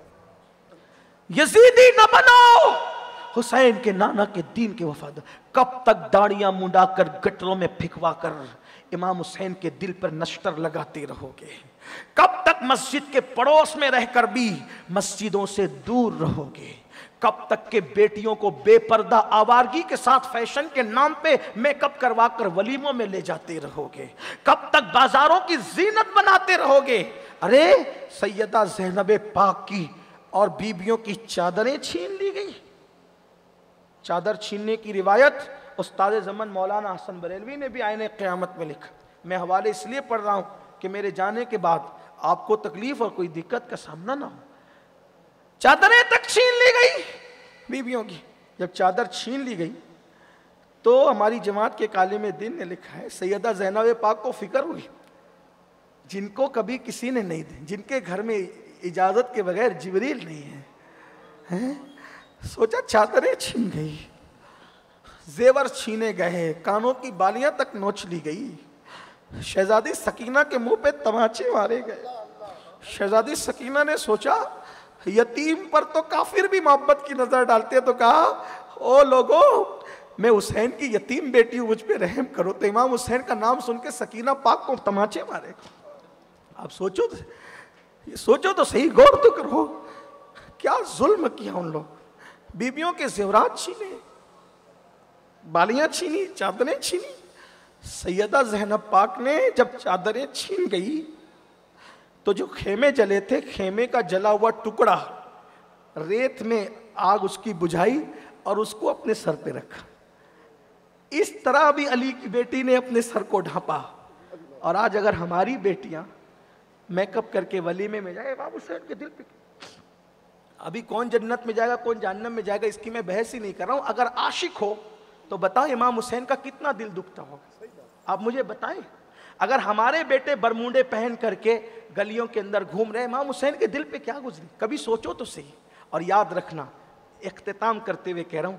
यजीदी न बनाओ, हुसैन के नाना के दीन के वफादार। कब तक दाढ़ियां मुंडाकर गटरों में फिकवा कर इमाम हुसैन के दिल पर नश्तर लगाते रहोगे? कब तक मस्जिद के पड़ोस में रहकर भी मस्जिदों से दूर रहोगे? कब तक के बेटियों को बेपर्दा आवारगी के साथ फैशन के नाम पे मेकअप करवा कर वलीमों में ले जाते रहोगे? कब तक बाजारों की जीनत बनाते रहोगे? अरे सैयदा ज़ैनब पाक की और बीबियों की चादरें छीन ली गई। चादर छीनने की रिवायत उस्ताद ज़मान मौलाना हसन बरेलवी ने भी आईने क़यामत में लिखा। मैं हवाले इसलिए पढ़ रहा हूँ कि मेरे जाने के बाद आपको तकलीफ और कोई दिक्कत का सामना ना हो। चादरें तक छीन ली गई बीबियों की। जब चादर छीन ली गई तो हमारी जमात के काले में दिन ने लिखा है सैयदा ज़ैनब पाक को फिक्र हुई, जिनको कभी किसी ने नहीं दी, जिनके घर में इजाज़त के बगैर जिबरील नहीं है, हैं? सोचा चादरें छीन गई, जेवर छीने गए, कानों की बालियां तक नोच ली गई, शहजादी सकीना के मुंह पे तमाचे मारे गए। शहजादी सकीना ने सोचा यतीम पर तो काफिर भी मोहब्बत की नजर डालते, तो कहा ओ लोगो मैं हुसैन की यतीम बेटी हूं, मुझ पे रहम करो। तो इमाम हुसैन का नाम सुन के सकीना पाक को तमाचे मारे। आप सोचो ये सोचो तो सही, गौर तो करो क्या जुल्म किया उन लोग। बीबियों के जेवरात छीने, बालियां छीनी, चादरें छीनी। सैयदा ज़ैनब पाक ने जब चादरें छीन गई तो जो खेमे जले थे, खेमे का जला हुआ टुकड़ा रेत में आग उसकी बुझाई और उसको अपने सर पे रखा। इस तरह भी अली की बेटी ने अपने सर को ढांपा। और आज अगर हमारी बेटियां मेकअप करके वलीमे में जाए, इमाम हुसैन के दिल पे, अभी कौन जन्नत में जाएगा कौन जहन्नम में जाएगा इसकी मैं बहस ही नहीं कर रहा हूं। अगर आशिक हो तो बताओ इमाम हुसैन का कितना दिल दुखता होगा, आप मुझे बताएं। अगर हमारे बेटे बरमूडे पहन करके गलियों के अंदर घूम रहे, इमाम हुसैन के दिल पे क्या गुजरी, कभी सोचो तो सही। और याद रखना, इख्तिताम करते हुए कह रहा हूं,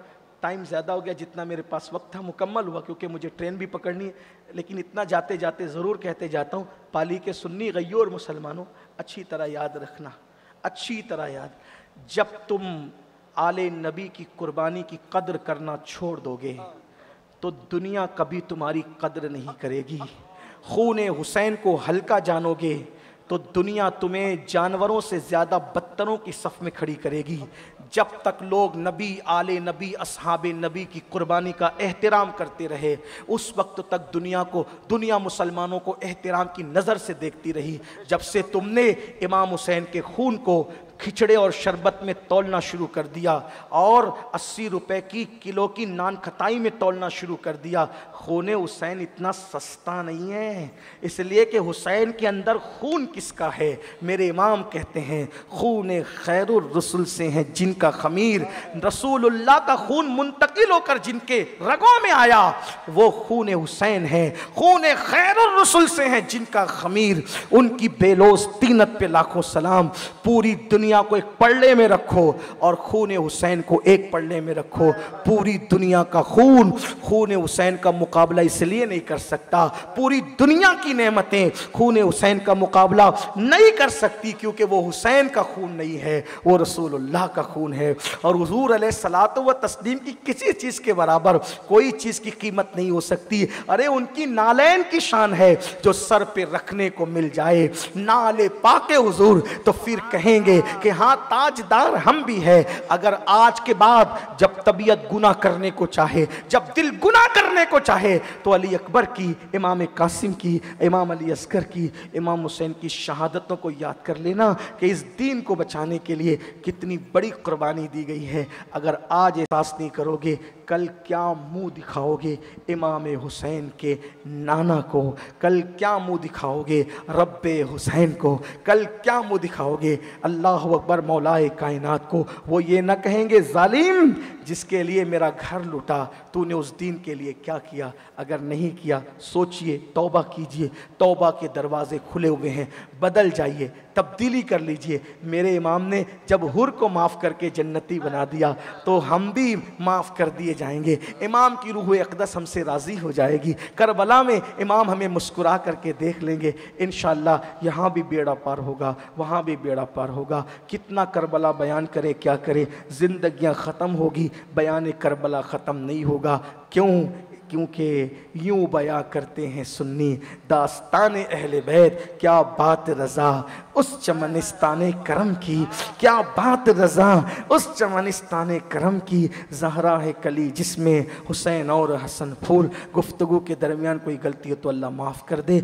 टाइम ज़्यादा हो गया, जितना मेरे पास वक्त था मुकम्मल हुआ, क्योंकि मुझे ट्रेन भी पकड़नी है। लेकिन इतना जाते जाते ज़रूर कहते जाता हूँ, पाली के सुन्नी गय्योर मुसलमानों, अच्छी तरह याद रखना, अच्छी तरह याद, जब तुम आले नबी की कुर्बानी की कद्र करना छोड़ दोगे तो दुनिया कभी तुम्हारी कद्र नहीं करेगी। खून हुसैन को हल्का जानोगे तो दुनिया तुम्हें जानवरों से ज़्यादा बदतरों की सफ़ में खड़ी करेगी। जब तक लोग नबी, आले नबी, असहाबे नबी की कुर्बानी का एहतराम करते रहे, उस वक्त तक दुनिया को, दुनिया मुसलमानों को एहतराम की नज़र से देखती रही। जब से तुमने इमाम हुसैन के खून को खिचड़े और शरबत में तौलना शुरू कर दिया और अस्सी रुपए की किलो की नान खताई में तौलना शुरू कर दिया, खून हुसैन इतना सस्ता नहीं है। इसलिए कि हुसैन के अंदर खून किसका है? मेरे इमाम कहते हैं खून खैरुर रसूल से है जिनका खमीर, रसूलुल्लाह का खून मुंतकिल होकर जिनके रगों में आया वो खून हुसैन है। खून खैरुर रसूल से है जिनका खमीर, उनकी बेलोस तीनत पे लाखों सलाम। पूरी दुनिया को एक पल्ले में रखो और खून हुसैन को एक पल्ले में रखो। पूरी दुनिया का खून खून हुसैन का मुकाबला इसलिए नहीं कर सकता, पूरी दुनिया की नेमतें खून हुसैन का मुकाबला नहीं कर सकती, क्योंकि वो हुसैन का खून नहीं है, वो रसूलुल्लाह का खून है। और हुजूर अलैहिस्सलातु व तस्लीम की किसी चीज़ के बराबर कोई चीज़ की कीमत नहीं हो सकती। अरे उनकी नालैन की शान है जो सर पे रखने को मिल जाए, नाले पाके हुजूर, तो फिर कहेंगे कि हाँ ताजदार हम भी है। अगर आज के बाद जब तबीयत गुनाह करने को चाहे, जब दिल गुनाह करने को चाहे, तो अली अकबर की, इमाम कासिम की, इमाम अली असगर की, इमाम हुसैन की शहादतों को याद कर लेना कि इस दीन को बचाने के लिए कितनी बड़ी कुर्बानी दी गई है। अगर आज एहसास नहीं करोगे, कल क्या मुंह दिखाओगे इमाम हुसैन के नाना को? कल क्या मुंह दिखाओगे रब्बे हुसैन को? कल क्या मुंह दिखाओगे अल्लाह अकबर मौलाए कायनात को? वो ये ना कहेंगे जालिम जिसके लिए मेरा घर लुटा, तूने उस दीन के लिए क्या किया? अगर नहीं किया सोचिए, तौबा कीजिए, तौबा के दरवाजे खुले हुए हैं, बदल जाइए, तब्दीली कर लीजिए। मेरे इमाम ने जब हुर को माफ़ करके जन्नती बना दिया तो हम भी माफ़ कर दिए जाएंगे। इमाम की रूह अक़दस हमसे राज़ी हो जाएगी। करबला में इमाम हमें मुस्कुरा करके देख लेंगे, इंशाअल्लाह यहाँ भी बेड़ा पार होगा, वहाँ भी बेड़ा पार होगा। कितना करबला बयान करे, क्या करे, ज़िंदगियाँ ख़त्म होगी, बयान करबला ख़त्म नहीं होगा। क्यों? क्योंकि यूं बयां करते हैं सुन्नी दास्तान अहले बैत, क्या बात रज़ा उस चमनिस्तान करम की, क्या बात रज़ा उस चमनिस्तान करम की। ज़हरा है कली जिसमें हुसैन और हसन फूल। गुफ्तगू के दरमियान कोई गलती हो तो अल्लाह माफ़ कर दे।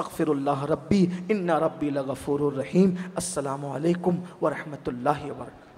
अस्तग़फिरुल्लाह रब्बी इन्ना रब्बी लगफ़ूरुर रहीम। अस्सलामु अलैकुम व रहमतुल्लाहि व बरकातहू।